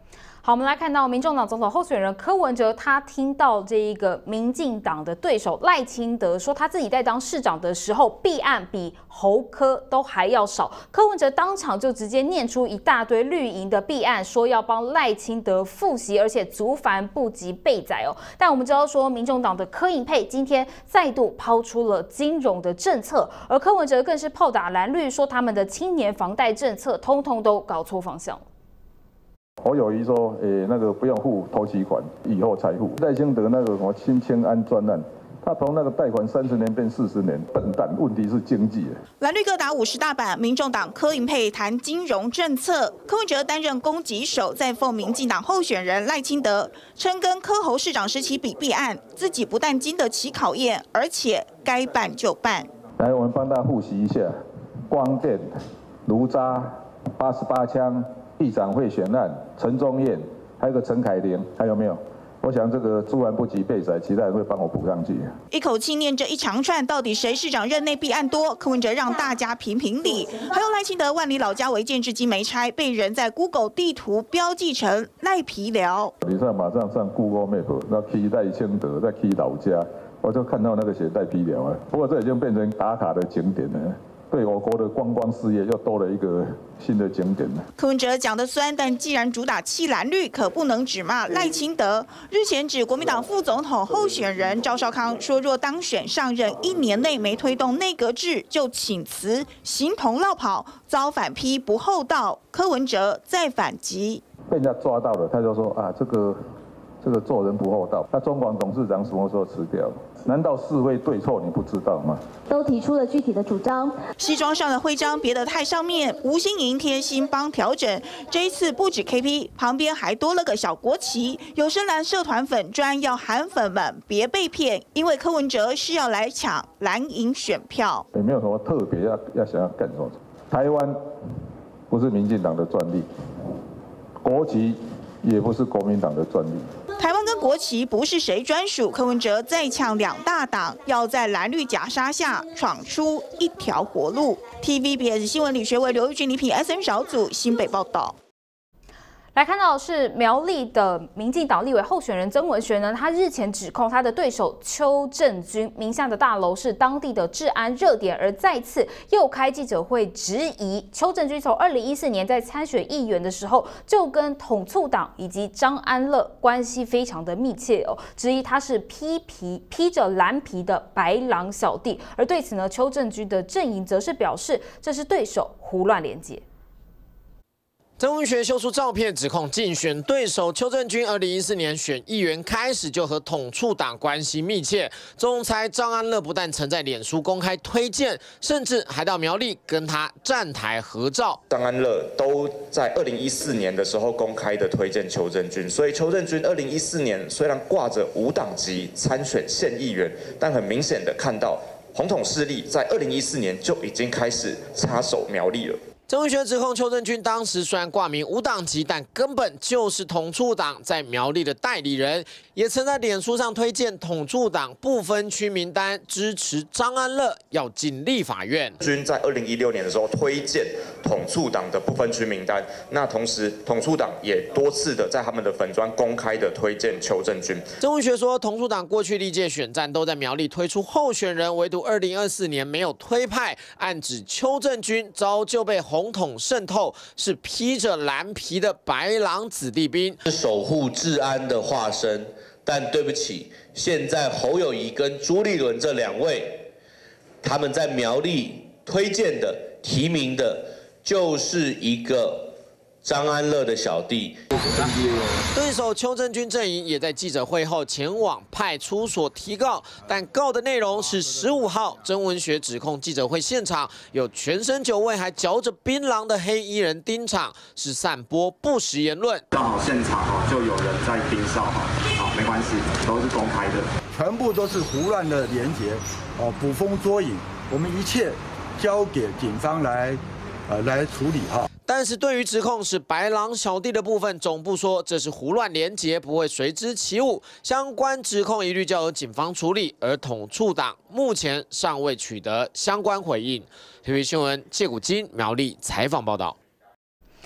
好，我们来看到民众党总统候选人柯文哲，他听到这一个民进党的对手赖清德说他自己在当市长的时候弊案比侯柯都还要少，柯文哲当场就直接念出一大堆绿营的弊案，说要帮赖清德复习，而且族繁不及备载哦。但我们知道说，民众党的柯银配今天再度抛出了金融的政策，而柯文哲更是炮打蓝绿，说他们的青年房贷政策通通都搞错方向了。 侯友宜说：“那个不用付头期款，以后才付。”赖清德那个什么新青安专案，他从那个贷款30年变40年，笨蛋。问题是经济。 蓝绿各打50大板，民众党柯银配谈金融政策，柯文哲担任攻击手，在奉民进党候选人赖清德，称跟柯侯市长时期比弊案，自己不但经得起考验，而且该办就办。 来，我们帮他复习一下：光电、卢渣、88枪。议长贿选案、陈宗彦，还有个陈凯琳，还有没有？我想这个族繁不及备载，其他人会帮我补上去。 一口气念这一长串，到底谁市长任内弊案多？柯文哲让大家评评理。还有赖清德万里老家违建至今没拆，被人在 Google 地图标记成赖皮寮。 你上马上上 Google Map， 那 key 赖清德，再 key 老家，我就看到那个写赖皮寮啊。不过这已经变成打卡的景点了。对我国的观光事业又多了一个新的景点了。 柯文哲讲得酸，但既然主打弃蓝绿，可不能只骂赖清德。日前指国民党副总统候选人赵少康说，若当选上任1年内没推动内阁制，就请辞，形同落跑，遭反批不厚道。柯文哲再反击， 被人家抓到了，他就说啊，这个做人不厚道。那中广董事长什么时候辞掉？难道是非对错你不知道吗？ 都提出了具体的主张。西装上的徽章别得太上面，吴欣盈贴心帮调整。这一次不止 KP， 旁边还多了个小国旗。有深蓝社团粉专要韩粉们别被骗，因为柯文哲是要来抢蓝营选票。 也没有什么特别要想要干什么。台湾不是民进党的专利，国旗也不是国民党的专利。 台湾跟国旗不是谁专属，柯文哲再呛2大党要在蓝绿夹杀下闯出一条活路。TVBS 新闻李学伟、刘玉君、李品 SM 小组新北报道。 来看到的是苗栗的民进党立委候选人曾文学呢，他日前指控他的对手邱正军名下的大楼是当地的治安热点，而再次又开记者会质疑邱正军从2014年在参选议员的时候就跟统促党以及张安乐关系非常的密切哦，质疑他是披着蓝皮的白狼小弟。而对此呢，邱正军的阵营则是表示这是对手胡乱连结。 曾文学秀出照片，指控竞选对手邱正军2014年选议员开始就和统促党关系密切。总裁张安乐不但曾在脸书公开推荐，甚至还到苗栗跟他站台合照。 张安乐都在2014年的时候公开的推荐邱正军，所以邱正军2014年虽然挂着无党籍参选县议员，但很明显的看到红统势力在2014年就已经开始插手苗栗了。 曾文学指控邱正军当时虽然挂名无党籍，但根本就是统促党在苗栗的代理人，也曾在脸书上推荐统促党不分区名单，支持张安乐要进立法院。 军在2016年的时候推荐统促党的不分区名单，那同时统促党也多次的在他们的粉专公开的推荐邱正军。 曾文学说，统促党过去历届选战都在苗栗推出候选人，唯独2024年没有推派，暗指邱正军早就被红统渗透，是披着蓝皮的白狼子弟兵， 是守护治安的化身。但对不起，现在侯友宜跟朱立伦这2位，他们在苗栗推荐的、提名的，就是一个张安乐的小弟。 对手邱正军阵营也在记者会后前往派出所提告，但告的内容是15号曾文学指控记者会现场有全身酒味还嚼着槟榔的黑衣人盯场，是散播不实言论。 刚好现场就有人在盯梢没关系，都是公开的， 全部都是胡乱的连结，捕风捉影，我们一切交给警方来处理哈。 但是对于指控是白狼小弟的部分，总部说这是胡乱连结，不会随之起舞，相关指控一律交由警方处理，而统促党目前尚未取得相关回应。TVB 新闻谢古金苗栗采访报道。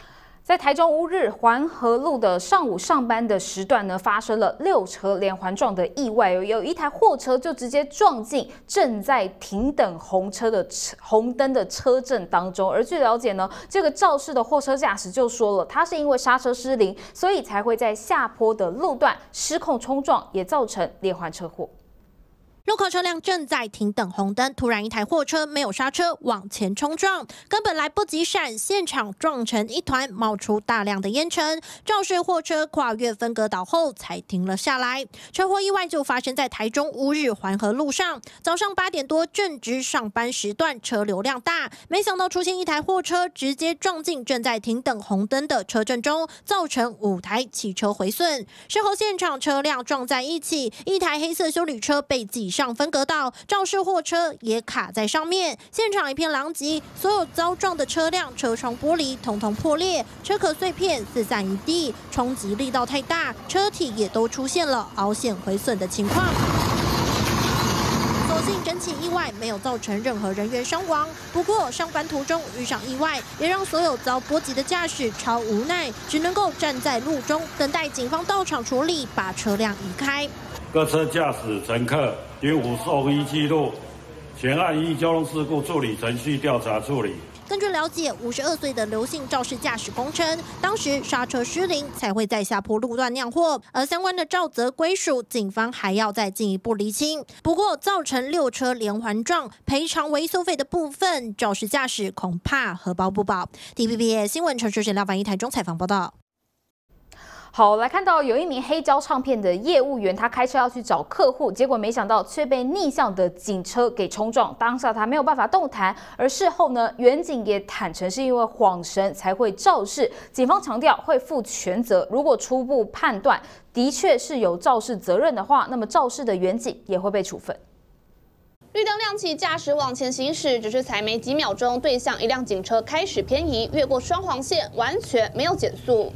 在台中乌日环河路的上午上班的时段呢，发生了6车连环撞的意外，有一台货车就直接撞进正在停等红灯的车阵当中。而据了解呢，这个肇事的货车驾驶就说了，他是因为刹车失灵，所以才会在下坡的路段失控冲撞，也造成连环车祸。 路口车辆正在停等红灯，突然一台货车没有刹车往前冲撞，根本来不及闪，现场撞成一团，冒出大量的烟尘。肇事货车跨越分隔岛后才停了下来。车祸意外就发生在台中乌日环河路上，早上8点多正值上班时段，车流量大，没想到出现一台货车直接撞进正在停等红灯的车阵中，造成5台汽车毁损。事后现场车辆撞在一起，一台黑色休旅车被挤上分隔岛，肇事货车也卡在上面，现场一片狼藉，所有遭撞的车辆车窗玻璃统统破裂，车壳碎片四散一地，冲击力道太大，车体也都出现了凹陷毁损的情况。所幸整起意外没有造成任何人员伤亡，不过上班途中遇上意外，也让所有遭波及的驾驶超无奈，只能够站在路中等待警方到场处理，把车辆移开。 各车驾驶乘客应无受依记录，全案依交通事故处理程序调查处理。 根据了解，52岁的刘姓肇事驾驶供称，当时刹车失灵才会在下坡路段酿祸，而相关的肇责归属，警方还要再进一步厘清。不过，造成6车连环撞，赔偿维修费的部分，肇事驾驶恐怕荷包不保。TVBS 新闻陈世贤、廖凡一台中采访报道。 好，来看到有一名黑胶唱片的业务员，他开车要去找客户，结果没想到却被逆向的警车给冲撞，当下他没有办法动弹。而事后呢，员警也坦诚是因为晃神才会肇事，警方强调会负全责。如果初步判断的确是有肇事责任的话，那么肇事的员警也会被处分。 绿灯亮起，驾驶往前行驶，只是才没几秒钟，对向一辆警车开始偏移，越过双黄线，完全没有减速。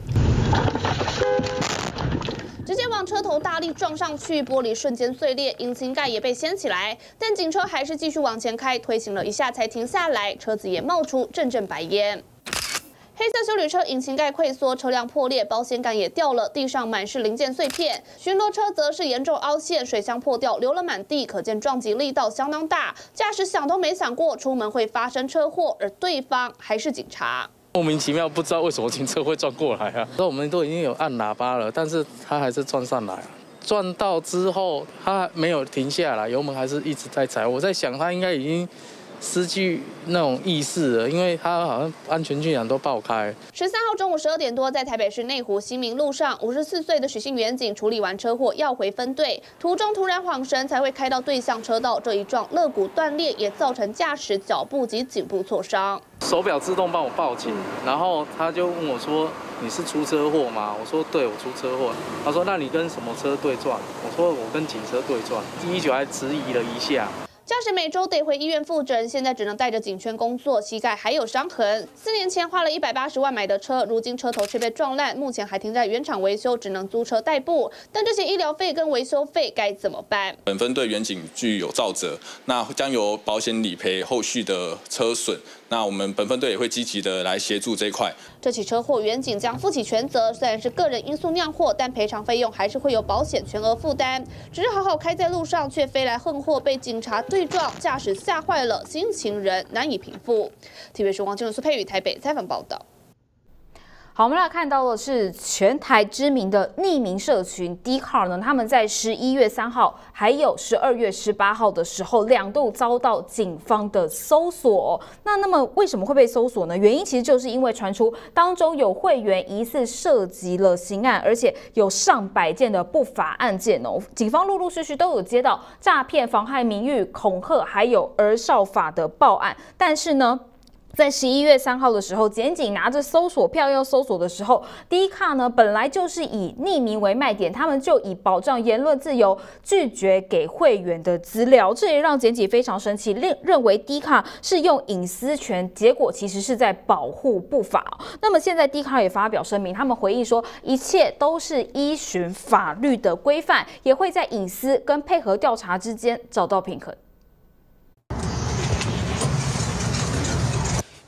直接往车头大力撞上去，玻璃瞬间碎裂，引擎盖也被掀起来。但警车还是继续往前开，推行了一下才停下来，车子也冒出阵阵白烟。黑色休旅车引擎盖溃缩，车辆破裂，保险杆也掉了，地上满是零件碎片。巡逻车则是严重凹陷，水箱破掉，流了满地，可见撞击力道相当大。驾驶想都没想过出门会发生车祸，而对方还是警察。 莫名其妙，不知道为什么警车会撞过来啊！我们都已经有按喇叭了，但是他还是撞上来啊！撞到之后，他没有停下来，油门还是一直在踩。我在想，他应该已经失去那种意识了，因为他好像安全气囊都爆开。 13号中午12点多，在台北市内湖新民路上，54岁的许姓员警处理完车祸要回分队，途中突然晃神，才会开到对向车道。这一撞，肋骨断裂，也造成驾驶脚部及颈部挫伤。 手表自动帮我报警，然后他就问我说：“你是出车祸吗？”我说：“对，我出车祸。”他说：“那你跟什么车对撞？”我说：“我跟警车对撞。”119还迟疑了一下。 驾驶每周得回医院复诊，现在只能带着警圈工作，膝盖还有伤痕。4年前花了180万买的车，如今车头却被撞烂，目前还停在原厂维修，只能租车代步。但这些医疗费跟维修费该怎么办？ 本分队员警具有肇责，那将由保险理赔后续的车损。那我们本分队也会积极的来协助这一块。 这起车祸，员警将负起全责，虽然是个人因素酿祸，但赔偿费用还是会由保险全额负担。只是好好开在路上，却飞来横祸，被警察对撞，驾驶吓坏了，心情仍难以平复。TVBS 王金伦、苏佩宇台北采访报道。 好，我们来看到的是全台知名的匿名社群 Dcard 呢，他们在11月3号还有12月18号的时候2度遭到警方的搜索。那么为什么会被搜索呢？原因其实就是因为传出当中有会员疑似涉及了刑案，而且有上百件的不法案件哦。警方陆陆续续都有接到诈骗、妨害名誉、恐吓，还有儿少法的报案，但是呢，在11月3号的时候，检警拿着搜索票要搜索的时候，Dcard呢本来就是以匿名为卖点，他们就以保障言论自由，拒绝给会员的资料，这也让检警非常生气，认为 Dcard是用隐私权，结果其实是在保护不法。那么现在 Dcard也发表声明，他们回忆说，一切都是依循法律的规范，也会在隐私跟配合调查之间找到平衡。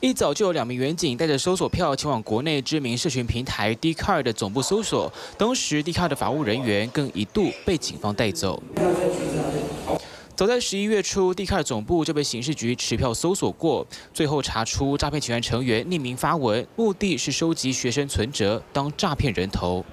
一早就有2名员警带着搜索票前往国内知名社群平台 Dcard 的总部搜索，当时 Dcard 的法务人员更一度被警方带走。早在11月初，Dcard 总部就被刑事局持票搜索过，最后查出诈骗集团成员匿名发文，目的是收集学生存折当诈骗人头。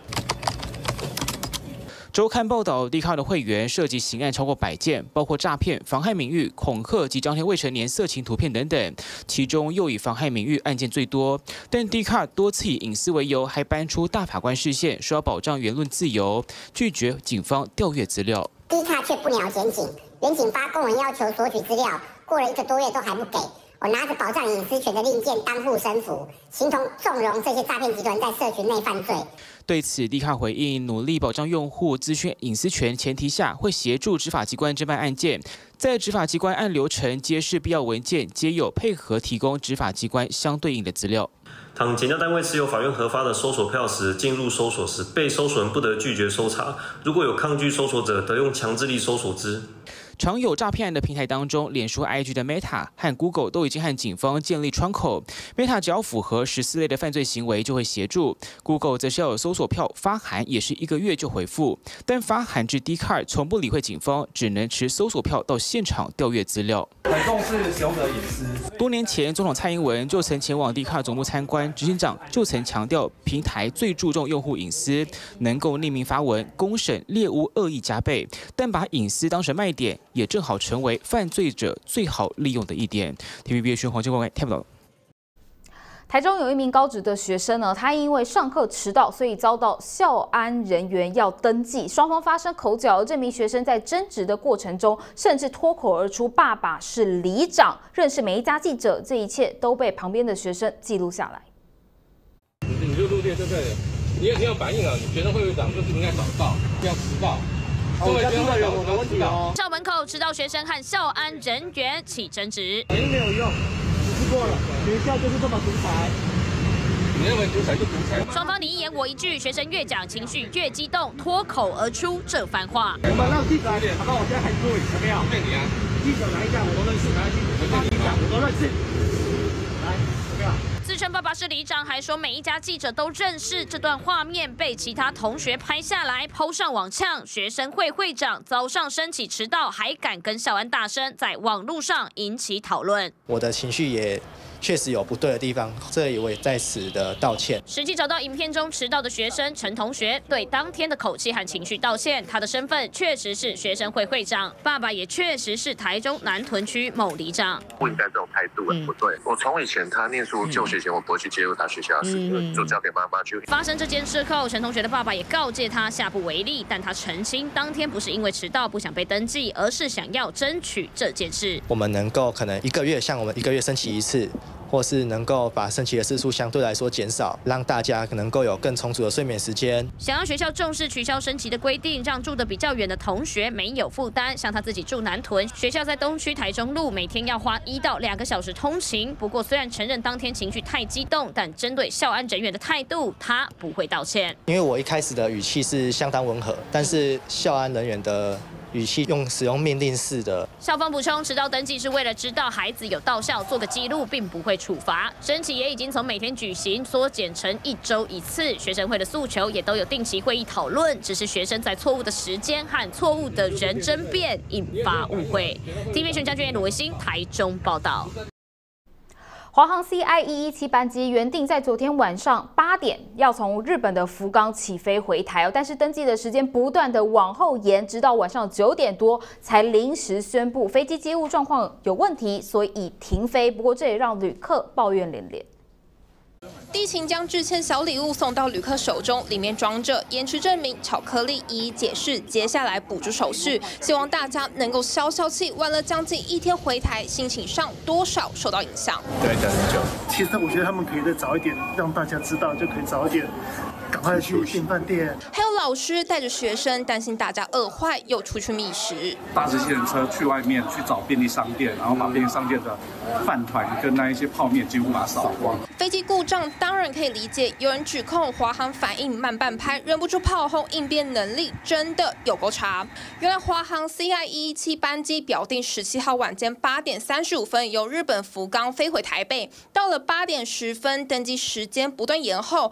周刊报道 ，Dcard 的会员涉及刑案超过100件，包括诈骗、妨害名誉、恐吓及张贴未成年色情图片等等。其中又以妨害名誉案件最多。但 Dcard 多次以隐私为由，还搬出大法官释宪，说要保障言论自由，拒绝警方调阅资料。 Dcard 却不鸟检警，原警发公文要求索取资料，过了1个多月都还不给。我拿着保障隐私权的令箭当护身符，形同纵容这些诈骗集团在社群内犯罪。 对此 ，Dcard 回应，努力保障用户资讯隐私权前提下，会协助执法机关侦办案件，在执法机关按流程揭示必要文件，皆有配合提供执法机关相对应的资料。 倘检调单位持有法院核发的搜索票时，进入搜索时，被搜索人不得拒绝搜查，如果有抗拒搜索者，得用强制力搜索之。 常有诈骗案的平台当中，脸书、IG 的 Meta 和 Google 都已经和警方建立窗口。Meta 只要符合14类的犯罪行为就会协助 ，Google 则是要有搜索票发函，也是1个月就回复。但发函至 Dcard 从不理会警方，只能持搜索票到现场调阅资料。 很重视使用者隐私。 多年前，总统蔡英文就曾前往 Dcard 总部参观，执行长就曾强调，平台最注重用户隐私，能够匿名发文，公审猎巫恶意加倍，但把隐私当成卖点，也正好成为犯罪者最好利用的一点。TVB 新闻黄金光看不到。 台中有一名高职的学生呢，他因为上课迟到，所以遭到校安人员要登记，双方发生口角。这名学生在争执的过程中，甚至脱口而出“爸爸是里长，认识每一家记者”，这一切都被旁边的学生记录下来。 你就录电就对了，你要反应啊！你学生会长就是应该早到，不要迟到。各位学生有我的问题哦。 校门口迟到学生和校安人员起争执， 没有用。过了，学校就是这么独裁。你认为独裁就独裁吗？ 双方你一言我一句，学生越讲情绪越激动，脱口而出这番话。 我们让记者来，好吧，我现在喊各位有没有？对你啊，记者来一下，我都认识，来记者，我都认识。来，有没有？ 自称爸爸是里长，还说每一家记者都认识。这段画面被其他同学拍下来，PO 上网呛学生会会长早上升起迟到，还敢跟校安大声，在网络上引起讨论。 我的情绪也确实有不对的地方，这里我也在此的道歉。 实际找到影片中迟到的学生陈同学，对当天的口气和情绪道歉。他的身份确实是学生会会长，爸爸也确实是台中南屯区某里长。 不应该这种态度很不对。我从以前他念书就学前，我不会去介入他学校的事，就交给妈妈去。 发生这件事后，陈同学的爸爸也告诫他下不为例，但他澄清，当天不是因为迟到不想被登记，而是想要争取这件事。 我们能够可能1个月，像我们1个月升旗1次。或是能够把升旗的次数相对来说减少，让大家能够有更充足的睡眠时间。 想要学校重视取消升旗的规定，让住得比较远的同学没有负担。像他自己住南屯，学校在东区台中路，每天要花1到2个小时通勤。不过虽然承认当天情绪太激动，但针对校安人员的态度，他不会道歉。 因为我一开始的语气是相当温和，但是校安人员的语气使用命令式的。 校方补充，迟到登记是为了知道孩子有到校，做个记录，并不会处罚。升旗也已经从每天举行缩减成1周1次。学生会的诉求也都有定期会议讨论，只是学生在错误的时间和错误的人争辩，引发误会。TVB 全将军鲁维新台中报道。 华航 CI117班机原定在昨天晚上8点要从日本的福冈起飞回台，但是登机的时间不断的往后延，直到晚上9点多才临时宣布飞机机务状况有问题，所以停飞。不过这也让旅客抱怨连连。 地勤将致歉小礼物送到旅客手中，里面装着延迟证明、巧克力，一一解释接下来补助手续，希望大家能够消消气。晚了将近1天回台，心情上多少受到影响。 对，等很久。其实我觉得他们可以再早一点让大家知道，就可以早一点赶快去订饭店。 还有老师带着学生，担心大家饿坏又出去觅食， 搭着计程车去外面去找便利商店，然后把便利商店的饭团跟那一些泡面几乎把它扫光。 飞机故障当然可以理解，有人指控华航反应慢半拍，忍不住炮轰应变能力真的有够差。原来华航 CI117班机表定17号晚间8点35分由日本福冈飞回台北，到了8点10分，登机时间不断延后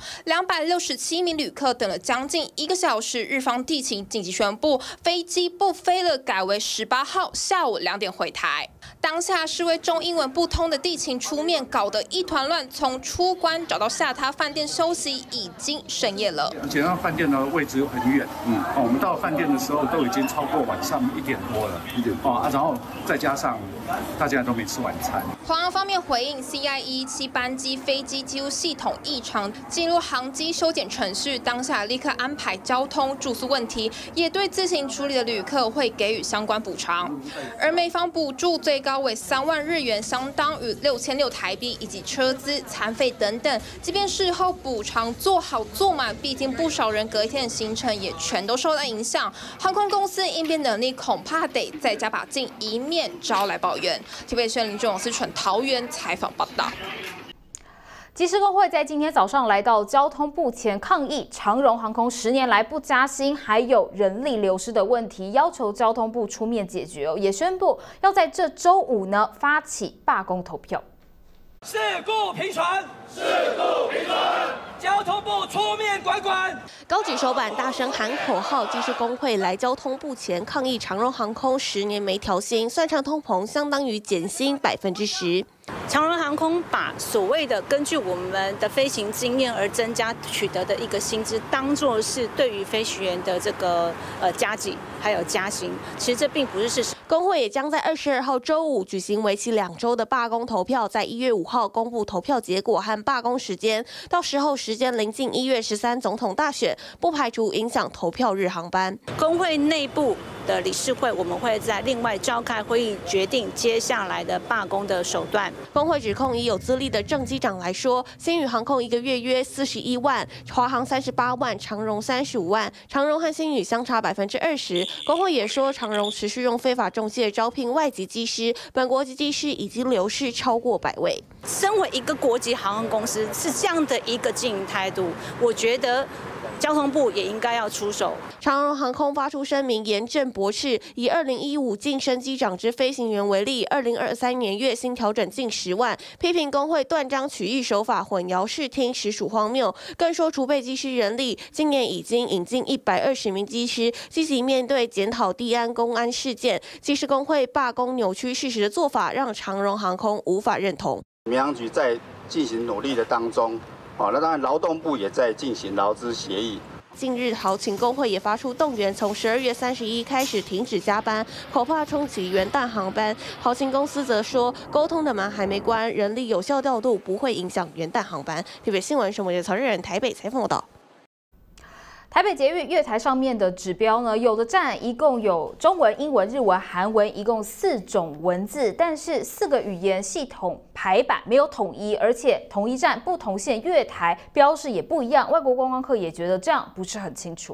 ，267名旅客等了将近1个小时，日方地勤紧急宣布飞机不飞了，改为18号下午2点回台。当下是为中英文不通的地勤出面，搞得一团乱，从出关找到下榻饭店休息，已经深夜了。 而且那饭店的位置又很远，我们到饭店的时候都已经超过晚上1点多了，1点然后再加上大家都没吃晚餐。 华航方面回应 CI117班机飞机机务系统异常，进入航机修检程序，当下立刻安排交通住宿问题，也对自行处理的旅客会给予相关补偿。而美方补助最高为3万日元，相当于6600台币，以及车资、餐费等等。即便事后补偿做好做满，毕竟不少人隔一天的行程也全都受到影响。航空公司应变能力恐怕得再加把劲，以免招来抱怨。台北县林俊永、思纯桃园采访报道。 机师工会在今天早上来到交通部前抗议长荣航空10年来不加薪，还有人力流失的问题，要求交通部出面解决也宣布要在这周5呢发起罢工投票。 事故频传，事故频传，交通部出面管管。 高举手板，大声喊口号，机师工会来交通部前抗议长荣航空10年没调薪，算上通膨，相当于减薪10%。 长荣航空把所谓的根据我们的飞行经验而增加取得的一个薪资，当作是对于飞行员的这个加给还有加薪，其实这并不是事实。 工会也将在22号周5举行为期2周的罢工投票，在1月5号公布投票结果和罢工时间。到时候时间临近1月13总统大选，不排除影响投票日航班。 工会内部的理事会，我们会在另外召开会议，决定接下来的罢工的手段。 工会指控以有资历的正机长来说，星宇航空1个月约41万，华航38万，长荣35万，长荣和星宇相差20%。工会也说，长荣持续用非法中介招聘外籍机师，本国籍机师已经流失超过100位。 身为一个国际航空公司，是这样的一个经营态度，我觉得交通部也应该要出手。 长荣航空发出声明，严正驳斥，以2015晋升机长之飞行员为例，2023年月薪调整近10万，批评工会断章取义手法，混淆视听，实属荒谬。更说储备机师人力，今年已经引进120名机师，积极面对检讨地安公安事件。机师工会罢工扭曲事实的做法，让长荣航空无法认同。 民航局在进行努力的当中。那当然，劳动部也在进行劳资协议。 近日，豪勤工会也发出动员，从12月31开始停止加班，恐怕冲击元旦航班。豪勤公司则说，沟通的门还没关，人力有效调度不会影响元旦航班。台北新闻沈伟杰、曹日仁台北采访报道。 台北捷运月台上面的指标呢，有的站一共有中文、英文、日文、韩文，一共4种文字，但是4个语言系统排版没有统一，而且同一站不同线月台标示也不一样。外国观光客也觉得这样不是很清楚。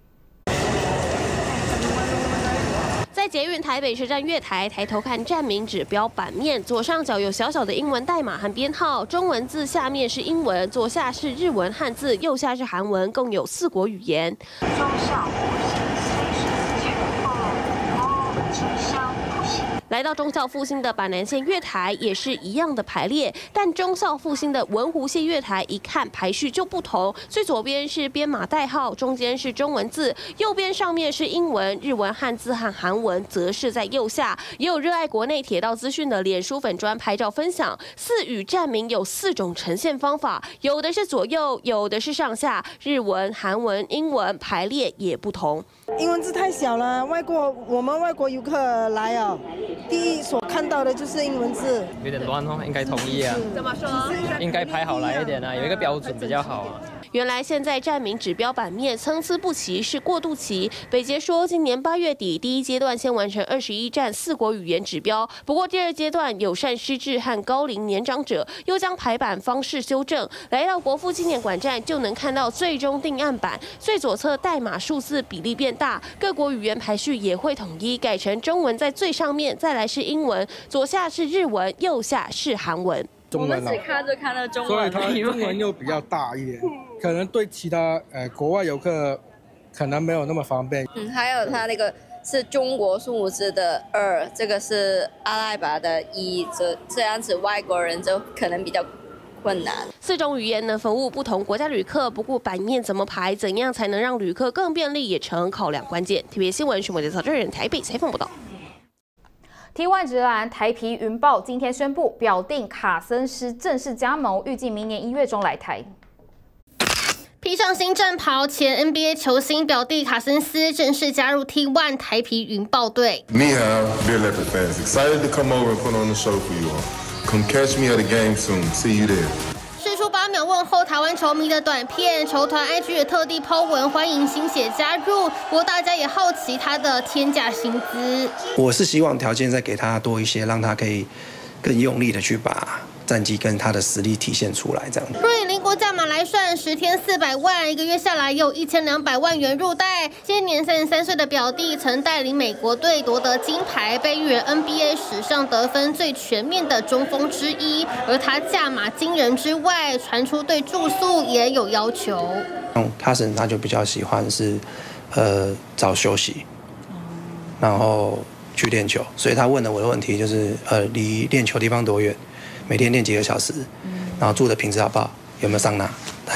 在捷运台北车站月台，抬头看站名指标版面，左上角有小小的英文代码和编号，中文字下面是英文，左下是日文汉字，右下是韩文，共有4国语言。来到忠孝复兴的板南线月台也是一样的排列，但忠孝复兴的文湖线月台一看排序就不同，最左边是编码代号，中间是中文字，右边上面是英文、日文汉字和韩文，则是在右下。也有热爱国内铁道资讯的脸书粉专拍照分享，4语站名有4种呈现方法，有的是左右，有的是上下，日文、韩文、英文排列也不同。 英文字太小了，我们外国游客来哦，第一所看到的就是英文字， 有点乱哦，应该统一啊。 怎么说？ 应该排好来一点啊，有一个标准比较好啊。 原来现在站名指标版面参差不齐是过渡期。北捷说，今年8月底第一阶段先完成21站4国语言指标，不过第二阶段友善失智和高龄年长者又将排版方式修正。来到国父纪念馆站就能看到最终定案版，最左侧代码数字比例变大，各国语言排序也会统一，改成中文在最上面，再来是英文，左下是日文，右下是韩文。 中文我们只看了中文， 所以它中文又比较大一点，可能对其他国外游客可能没有那么方便。 还有它那个是中国数目字的2，这个是阿拉伯的1，这样子外国人就可能比较困难。 4种语言能服务不同国家旅客，不过版面怎么排，怎样才能让旅客更便利，也成考量关键。TVB 新闻徐某杰、曹正仁台北采访报道。 T1直男台啤云豹今天宣布表定卡森斯正式加盟，预计明年1月中来台。 披上新战袍，前 NBA 球星表弟卡森斯正式加入 T1 台啤云豹队。 Ni hao, Beer Leopard fans, excited to come over and put on the show for you all. Come catch me at the game soon. See you there. 释出8秒问候台湾球迷的短片，球团 IG 也特地 po 文欢迎新血加入。不过大家也好奇他的天价薪资。 我是希望条件再给他多一些，让他可以更用力的去把战绩跟他的实力体现出来，这样。 若以邻国价码来算，10天400万，1个月下来也有1200万元入袋。今年33岁的表弟曾带领美国队夺得金牌，被誉为 NBA 史上得分最全面的中锋之一。而他价码惊人之外，传出对住宿也有要求。 他就比较喜欢是早休息，然后去练球，所以他问了我的问题就是离练球地方多远？每天练几个小时，然后住的品质好不好？有没有桑拿？他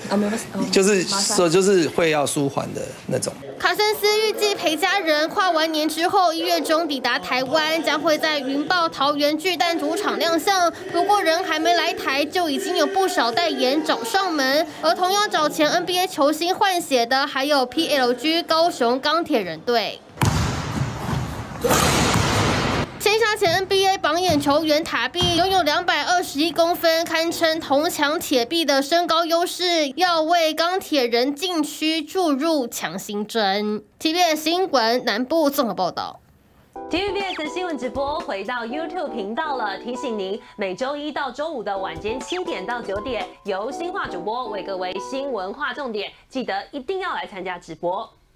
就是会要舒缓的那种。 卡森斯预计陪家人跨完年之后1月中抵达台湾，将会在云豹桃园巨蛋主场亮相。不过人还没来台，就已经有不少代言找上门。而同样找前 NBA 球星换血的，还有 PLG 高雄钢铁人队。签下前 NBA 榜眼球员塔比，拥有221公分，堪称铜墙铁壁的身高优势，要为钢铁人禁区注入强心针。TVBS 新闻南部综合报道。 TVBS 新闻直播回到 YouTube 频道了，提醒您每周1到周5的晚间7点到9点，由新化主播为各位新闻划重点，记得一定要来参加直播。